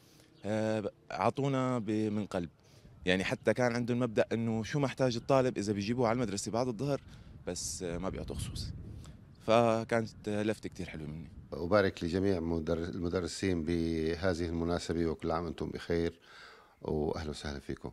أعطونا من قلب، يعني حتى كان عندهم مبدأ انه شو محتاج الطالب اذا بيجيبوه على المدرسه بعد الظهر بس ما بيعطوا خصوص، فكانت لفتة كثير حلوه مني. أبارك لجميع المدرسين بهذه المناسبة وكل عام وأنتم بخير وأهلا وسهلا فيكم.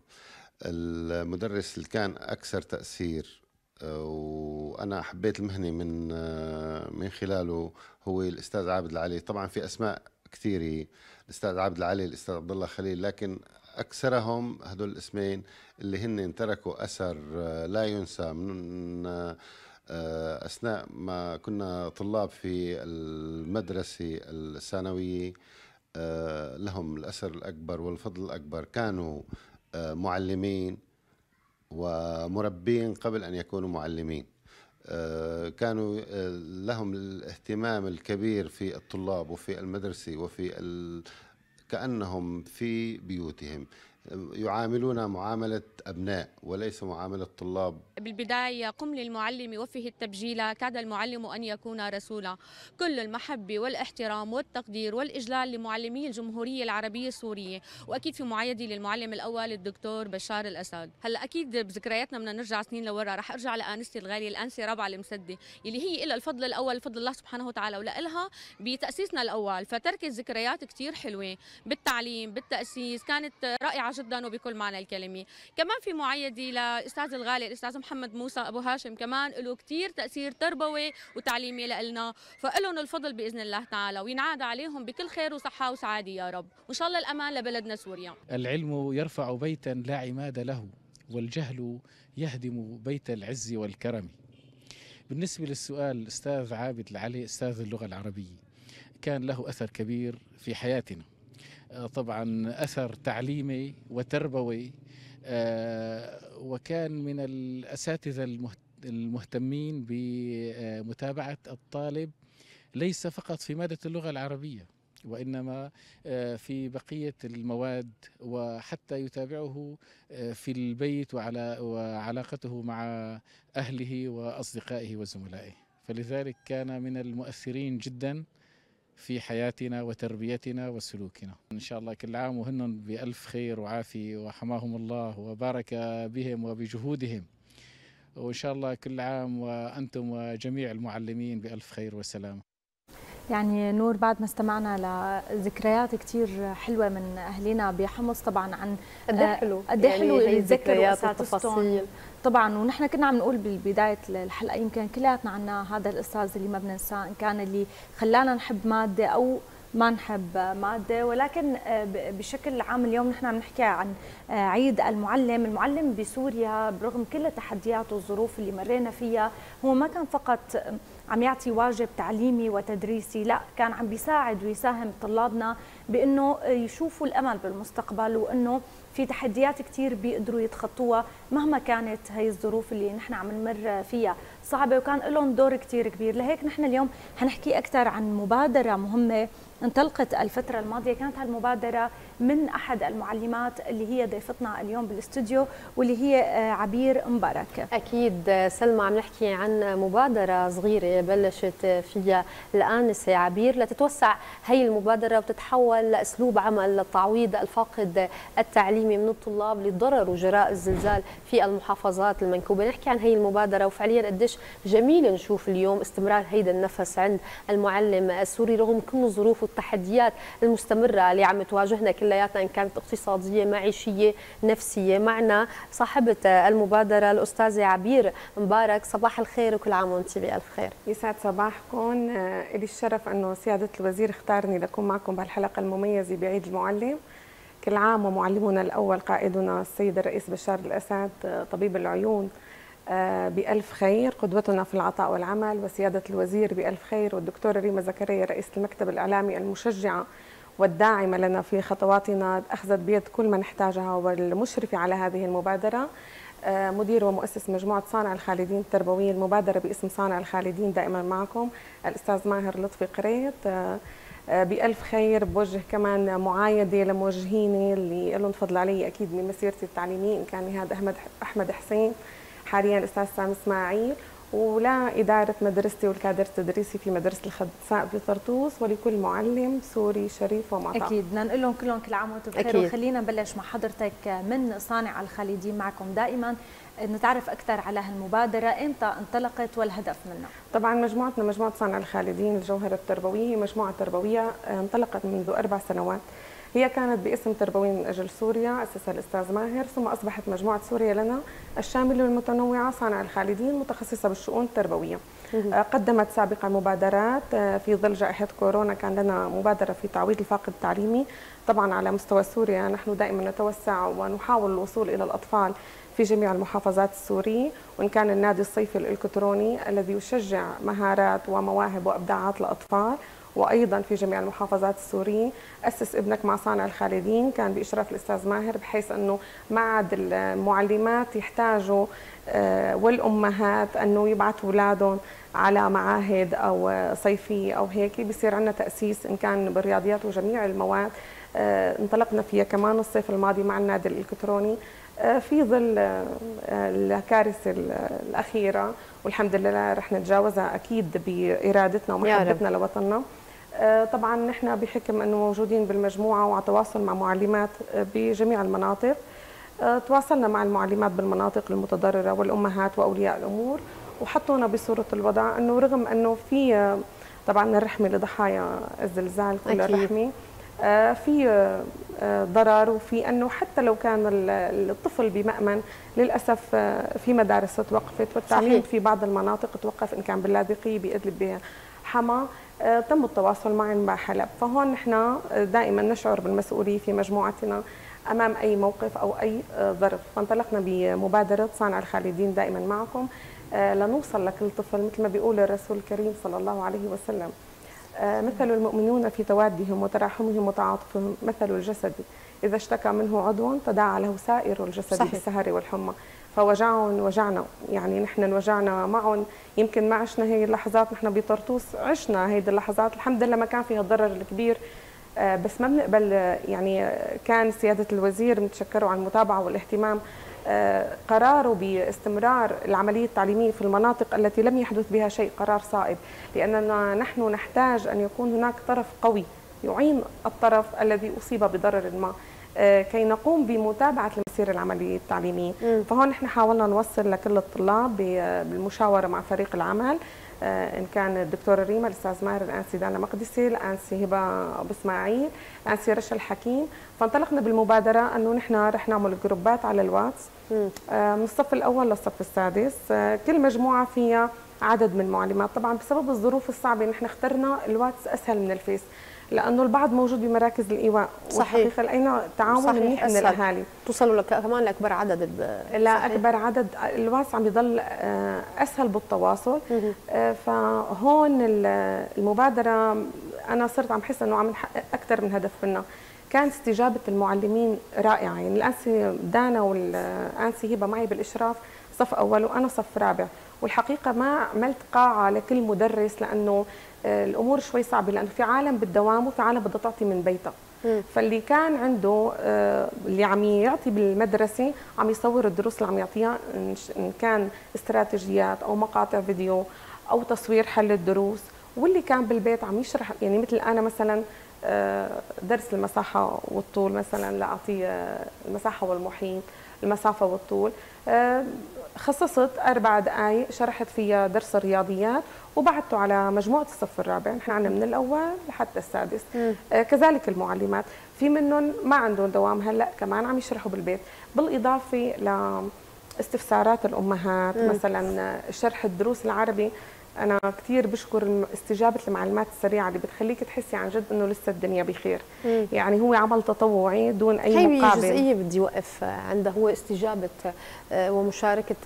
المدرس اللي كان أكثر تأثير وأنا حبيت المهنة من من خلاله هو الأستاذ عابد العلي. طبعا في أسماء كثيرة، الأستاذ عابد العلي، الأستاذ عبد الله خليل، لكن أكثرهم هدول الاسمين اللي هن تركوا أثر لا ينسى من أثناء ما كنا طلاب في المدرسة الثانوية. لهم الأثر الأكبر والفضل الأكبر، كانوا معلمين ومربين قبل أن يكونوا معلمين، كانوا لهم الاهتمام الكبير في الطلاب وفي المدرسة وفي ال... كأنهم في بيوتهم، يعاملون معاملة أبناء وليس معاملة طلاب. بالبداية قم للمعلم وفه التبجيل، كاد المعلم أن يكون رسولا. كل المحبة والاحترام والتقدير والإجلال لمعلمي الجمهورية العربية السورية، وأكيد في معايدي للمعلم الأول الدكتور بشار الأسد. هلا أكيد بذكرياتنا بدنا نرجع سنين لورا، رح أرجع لآنستي الغالية الآنسة رابعة المسدي اللي هي إلها الفضل الأول فضل الله سبحانه وتعالى، ولها بتأسيسنا الأول، فتركت ذكريات كتير حلوة بالتعليم بالتأسيس، كانت رائعة جدا وبكل معنى الكلمة. كمان في معايدي للأستاذ الغالي الأستاذ محمد موسى أبو هاشم، كمان له كتير تأثير تربوي وتعليمي لنا، فإلهم الفضل بإذن الله تعالى، وينعاد عليهم بكل خير وصحة وسعادة يا رب، وإن شاء الله الأمان لبلدنا سوريا. العلم يرفع بيتا لا عماد له، والجهل يهدم بيت العز والكرم. بالنسبة للسؤال، الأستاذ عابد العلي أستاذ اللغة العربية كان له أثر كبير في حياتنا، طبعا أثر تعليمي وتربوي، وكان من الأساتذة المهتمين بمتابعة الطالب ليس فقط في مادة اللغة العربية وإنما في بقية المواد، وحتى يتابعه في البيت وعلى وعلاقته مع أهله وأصدقائه وزملائه، فلذلك كان من المؤثرين جدا في حياتنا وتربيتنا وسلوكنا. إن شاء الله كل عام وهن بألف خير وعافية، وحماهم الله وبارك بهم وبجهودهم، وإن شاء الله كل عام وأنتم وجميع المعلمين بألف خير وسلامة. يعني نور، بعد ما استمعنا لذكريات كتير حلوة من أهلنا بحمص، طبعا عن قد ايه حلو قد ايه حلو يعني يتذكروا التفاصيل طبعا. ونحن كنا عم نقول ببداية الحلقة يمكن كلياتنا عنا هذا الأستاذ اللي ما بننساه، إن كان اللي خلانا نحب مادة أو ما نحب ماده، ولكن بشكل عام اليوم نحن عم نحكي عن عيد المعلم. المعلم بسوريا برغم كل التحديات والظروف اللي مرينا فيها هو ما كان فقط عم يعطي واجب تعليمي وتدريسي، لا كان عم بيساعد ويساهم طلابنا بانه يشوفوا الامل بالمستقبل، وانه في تحديات كثير بيقدروا يتخطوها مهما كانت هي الظروف اللي نحن عم نمر فيها صعبه، وكان لهم دور كثير كبير. لهيك نحن اليوم حنحكي اكثر عن مبادره مهمه انطلقت الفتره الماضيه. كانت هالمبادره من احد المعلمات اللي هي ضيفتنا اليوم بالاستوديو، واللي هي عبير مبارك. اكيد سلمى، عم نحكي عن مبادره صغيره بلشت فيها الانسه عبير لتتوسع هي المبادره وتتحول لاسلوب عمل لتعويض الفاقد التعليمي من الطلاب اللي تضرروا جراء الزلزال في المحافظات المنكوبه. نحكي عن هي المبادره، وفعليا قديش جميل نشوف اليوم استمرار هيدا النفس عند المعلم السوري رغم كل الظروف والتحديات المستمره اللي عم تواجهنا كلياتنا، ان كانت اقتصاديه، معيشيه، نفسيه. معنا صاحبه المبادره الاستاذه عبير مبارك. صباح الخير وكل عام وانت بالف خير. يسعد صباحكم. لي الشرف انه سياده الوزير اختارني لكون معكم بهالحلقه المميزه بعيد المعلم. كل عام ومعلمنا الاول قائدنا السيد الرئيس بشار الاسد طبيب العيون بألف خير، قدوتنا في العطاء والعمل، وسيادة الوزير بألف خير، والدكتورة ريما زكريا رئيسة المكتب الإعلامي المشجعة والداعمة لنا في خطواتنا أخذت بيد كل ما نحتاجها، والمشرفة على هذه المبادرة مدير ومؤسس مجموعة صانع الخالدين التربوية. المبادرة باسم صانع الخالدين دائما معكم الأستاذ ماهر لطفي قريت بألف خير. بوجه كمان معايدة لموجهيني اللي لهم فضل علي أكيد من مسيرتي التعليمية، إن كان هذا أحمد أحمد حسين حاليا الأستاذ سامي اسماعيل، ولا إدارة مدرستي والكادر التدريسي في مدرسة الخدساء في طرطوس، ولكل معلم سوري شريف ومعطاء. أكيد بدنا نقول لهم كلهم كل عام وانتم بخير. وخلينا نبلش مع حضرتك من صانع الخالدين معكم دائما، نتعرف أكثر على هالمبادرة، إمتى انطلقت والهدف منها؟ طبعا مجموعتنا مجموعة صانع الخالدين الجوهرة التربوية مجموعة تربوية انطلقت منذ أربع سنوات. هي كانت باسم تربوي من أجل سوريا أسسها الأستاذ ماهر، ثم أصبحت مجموعة سوريا لنا الشاملة والمتنوعة صانع الخالدين متخصصة بالشؤون التربوية. قدمت سابقا مبادرات في ظل جائحة كورونا، كان لنا مبادرة في تعويض الفاقد التعليمي. طبعا على مستوى سوريا نحن دائما نتوسع ونحاول الوصول إلى الأطفال في جميع المحافظات السورية، وإن كان النادي الصيفي الإلكتروني الذي يشجع مهارات ومواهب وأبداعات الأطفال، وأيضا في جميع المحافظات السورية. أسس ابنك مع صانع الخالدين كان بإشراف الأستاذ ماهر، بحيث أنه معد المعلمات يحتاجوا والأمهات أنه يبعثوا أولادهم على معاهد أو صيفية أو هيك، بصير عندنا تأسيس إن كان بالرياضيات وجميع المواد. انطلقنا فيها كمان الصيف الماضي مع النادي الإلكتروني في ظل الكارثة الأخيرة، والحمد لله رح نتجاوزها أكيد بإرادتنا ومحبتنا لوطننا. طبعا نحن بحكم أنه موجودين بالمجموعة وعلى تواصل مع معلمات بجميع المناطق، تواصلنا مع المعلمات بالمناطق المتضررة والأمهات وأولياء الأمور، وحطونا بصورة الوضع أنه رغم أنه في طبعا الرحمة لضحايا الزلزال كل الرحمة، في ضرر، وفي أنه حتى لو كان الطفل بمأمن للأسف في مدارس توقفت، والتعليم في بعض المناطق توقف، إن كان باللاذقية بإدلب بحما تم التواصل معا مع حلب. فهون نحن دائما نشعر بالمسؤولية في مجموعتنا أمام أي موقف أو أي ظرف، فانطلقنا بمبادرة صانع الخالدين دائما معكم لنوصل لكل طفل. مثل ما بيقول الرسول الكريم صلى الله عليه وسلم: مثل المؤمنون في توادهم وتراحمهم وتعاطفهم مثل الجسد إذا اشتكى منه عضو تداعى له سائر الجسد صحيح. بالسهر والحمى، فوجعهم وجعنا، يعني نحن وجعنا معهم. يمكن ما عشنا هي اللحظات، نحن بطرطوس عشنا هيدي اللحظات، الحمد لله ما كان فيها الضرر الكبير، بس ما بنقبل. يعني كان سيادة الوزير متشكره على المتابعة والاهتمام، قراره باستمرار العملية التعليمية في المناطق التي لم يحدث بها شيء قرار صائب، لأننا نحن نحتاج أن يكون هناك طرف قوي يعين الطرف الذي أصيب بضرر ما كي نقوم بمتابعة المسيرة العملية التعليمية. فهون نحن حاولنا نوصل لكل الطلاب بالمشاورة مع فريق العمل، إن كان الدكتورة ريما، الأستاذ ماهر، الأنسي دانا مقدسي، الأنسي هبة أبو إسماعيل، الأنسي رشا الحكيم. فانطلقنا بالمبادرة أنه نحن رح نعمل جروبات على الواتس من الصف الأول للصف السادس، كل مجموعة فيها عدد من المعلمات. طبعا بسبب الظروف الصعبة نحن اخترنا الواتس أسهل من الفيس، لانه البعض موجود بمراكز الايواء، والحقيقه لقينا تعاون منيح من الاهالي، توصلوا لك كمان لاكبر عدد. لا اكبر عدد، الواتس عم يضل اسهل بالتواصل. فهون المبادره انا صرت عم حس انه عم نحقق اكثر من هدف منها. كانت استجابه المعلمين رائعه، يعني الانسه دانا والانسه هبه معي بالاشراف صف اول وانا صف رابع، والحقيقه ما عملت قاعه لكل مدرس لانه الامور شوي صعبه، لانه في عالم بالدوام وفي عالم بدها تعطي من بيتها. فاللي كان عنده اللي عم يعطي بالمدرسه عم يصور الدروس اللي عم يعطيها، ان كان استراتيجيات او مقاطع فيديو او تصوير حل الدروس، واللي كان بالبيت عم يشرح، يعني مثل انا مثلا درس المساحه والطول مثلا لاعطي المساحه والمحيط، المسافه والطول، خصصت اربع دقائق شرحت فيها درس الرياضيات وبعثته على مجموعه الصف الرابع، نحن عندنا من الاول لحتى السادس. آه كذلك المعلمات في منهم ما عندهم دوام هلا كمان عم يشرحوا بالبيت، بالاضافه لاستفسارات الامهات. مم. مثلا شرح الدروس العربي، أنا كثير بشكر استجابة المعلومات السريعة اللي بتخليك تحسي عن جد إنه لسه الدنيا بخير. مم. يعني هو عمل تطوعي دون أي مقابل. هي جزئية بدي وقف عنده، هو استجابة ومشاركة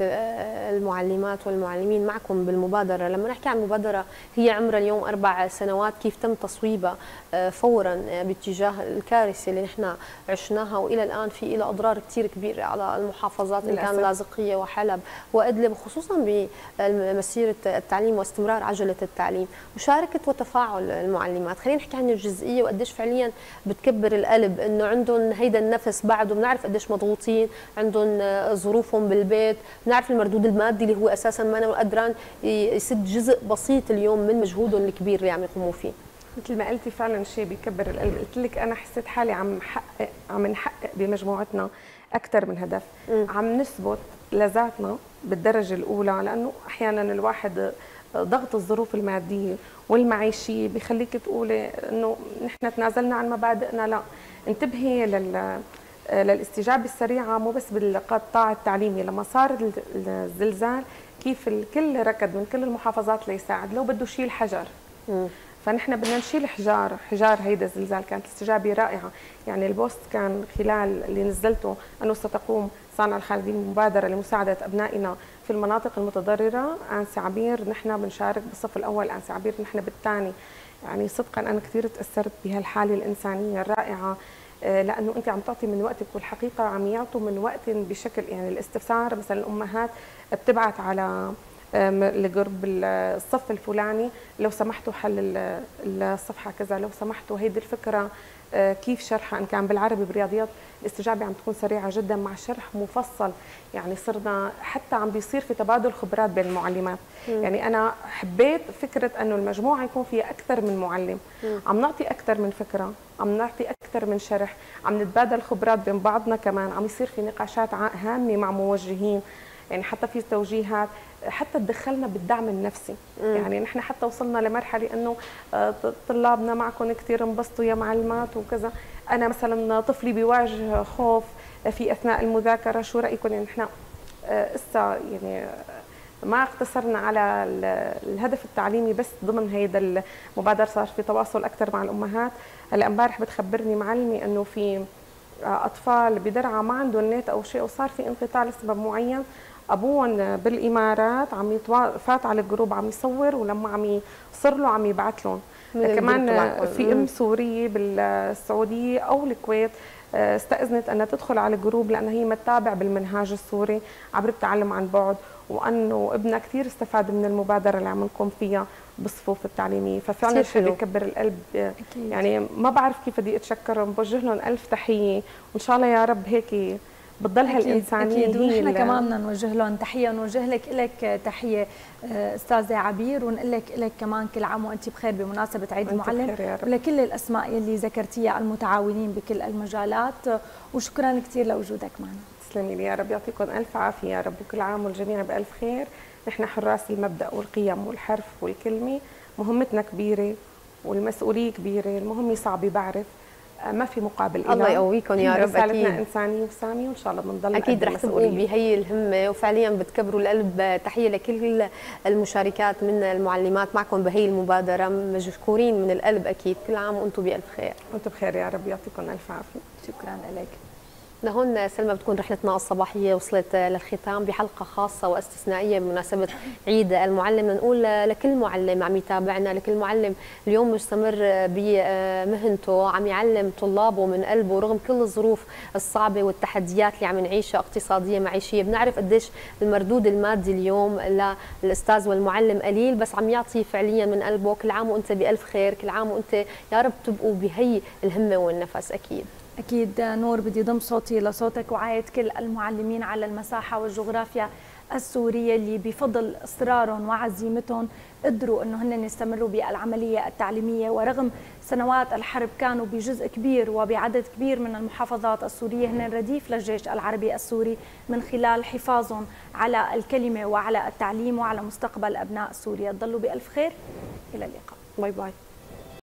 المعلمات والمعلمين معكم بالمبادرة. لما نحكي عن مبادرة هي عمرها اليوم أربع سنوات، كيف تم تصويبها فورا باتجاه الكارثة اللي نحن عشناها، وإلى الآن في إلى أضرار كثير كبيرة على المحافظات اللي كان لاذقية وحلب وإدلب، خصوصا بمسيرة التعليم واستمرار عجلة التعليم. مشاركة وتفاعل المعلمات، خلينا نحكي عن الجزئية وقديش فعليا بتكبر القلب إنه عندهم هيدا النفس بعده. بنعرف قديش مضغوطين، عندهم ظروفهم بالبيت، بنعرف المردود المادي اللي هو أساسا ما قدران يسد جزء بسيط اليوم من مجهودهم الكبير اللي عم يقوموا فيه. مثل ما قلتي فعلا شيء بيكبر القلب. قلت لك أنا حسيت حالي عم نحقق عم نحقق بمجموعتنا أكثر من هدف. م. عم نثبت لذاتنا بالدرجة الأولى، لأنه أحيانا الواحد ضغط الظروف المادية والمعيشية بيخليك تقولي إنه نحن تنازلنا عن مبادئنا. لا، انتبهي لل للاستجابة السريعة، مو بس بالقطاع التعليمي. لما صار الزلزال كيف الكل ركض من كل المحافظات ليساعد، لو بده يشيل حجر. م. فنحن بدنا نشيل حجار حجار هيدا الزلزال. كانت الاستجابة رائعة. يعني البوست كان خلال اللي نزلته أنه ستقوم صانع الخالدين مبادرة لمساعدة أبنائنا في المناطق المتضررة. أنسة عبير نحن بنشارك بالصف الأول، أنسة عبير نحن بالثاني. يعني صدقا أنا كثير تأثرت بهالحالة الإنسانية الرائعة، لأنه أنت عم تعطي من وقتك، والحقيقة عم يعطوا من وقت بشكل، يعني الاستفسار مثلا الأمهات بتبعت على لجروب الصف الفلاني لو سمحتوا حل الصفحة كذا، لو سمحتوا هيدي الفكرة كيف شرحها، إن كان بالعربي بالرياضيات الاستجابة عم تكون سريعة جدا مع شرح مفصل. يعني صرنا حتى عم بيصير في تبادل خبرات بين المعلمات. م. يعني أنا حبيت فكرة أنه المجموعة يكون فيها أكثر من معلم. م. عم نعطي أكثر من فكرة، عم نعطي أكثر من شرح، عم نتبادل خبرات بين بعضنا كمان، عم يصير في نقاشات هامة مع موجهين، يعني حتى في توجيهات، حتى تدخلنا بالدعم النفسي. مم. يعني نحن حتى وصلنا لمرحله انه طلابنا معكم كثير انبسطوا يا معلمات وكذا. انا مثلا طفلي بيواجه خوف في اثناء المذاكره، شو رايكم؟ يعني نحن اسا يعني ما اقتصرنا على الهدف التعليمي بس ضمن هيدا المبادره، صار في تواصل اكثر مع الامهات. هلا امبارح بتخبرني معلمي انه في اطفال بدرعا ما عندهم نت او شيء، وصار في انقطاع لسبب معين، ابوهم بالامارات عم يتوا... فات على الجروب عم يصور، ولما عم يصر له عم يبعث لهم. كمان في ام سوريه بالسعوديه او الكويت استاذنت انها تدخل على الجروب لانها هي متابع بالمنهاج السوري عبر التعلم عن بعد، وانه ابنها كثير استفاد من المبادره اللي عم نقوم فيها بالصفوف التعليميه. ففعلا شيء بيكبر القلب. أكيد. يعني ما بعرف كيف بدي اتشكرهم، بوجه لهم الف تحيه، وان شاء الله يا رب هيك بتضل هالإنسانية. أكيد، ونحن كمان بدنا نوجه لهم تحية، ونوجه لك لك تحية أستاذة عبير، ونقول لك لك كمان كل عام وأنت بخير بمناسبة عيد المعلم، ولكل الأسماء يلي ذكرتيها المتعاونين بكل المجالات، وشكرا كثير لوجودك معنا. تسلمي لي يا رب، يعطيكم ألف عافية يا رب، وكل عام والجميع بألف خير. نحن حراس المبدأ والقيم والحرف والكلمة، مهمتنا كبيرة والمسؤولية كبيرة، المهمة صعبة بعرف، ما في مقابل الله إلها. يقويكم يا رب. رسالتنا اكيد انسانيه وساميه، وان شاء الله بنضل اكيد رح تبقوا بهي الهمه، وفعليا بتكبروا القلب. تحيه لكل المشاركات من المعلمات معكم بهي المبادره، مشكورين من القلب اكيد. كل عام وانتم بالف خير. وانتم بخير يا رب، يعطيكم الف عافيه. شكرا لك. لهون سلمى بتكون رحلتنا الصباحيه وصلت للختام بحلقه خاصه واستثنائيه بمناسبه عيد المعلم. نقول لكل معلم عم يتابعنا، لكل معلم اليوم مستمر بمهنته، عم يعلم طلابه من قلبه رغم كل الظروف الصعبه والتحديات اللي عم نعيشها، اقتصاديه معيشيه. بنعرف قديش المردود المادي اليوم للاستاذ والمعلم قليل، بس عم يعطي فعليا من قلبه. كل عام وانت بالف خير، كل عام وانت يا رب تبقوا بهي الهمه والنفس. اكيد أكيد نور، بدي ضم صوتي لصوتك وعايد كل المعلمين على المساحة والجغرافيا السورية اللي بفضل إصرارهم وعزيمتهم قدروا أنه هن يستمروا بالعملية التعليمية، ورغم سنوات الحرب كانوا بجزء كبير وبعدد كبير من المحافظات السورية هن رديف للجيش العربي السوري من خلال حفاظهم على الكلمة وعلى التعليم وعلى مستقبل أبناء سوريا. ضلوا بألف خير، إلى اللقاء. باي باي.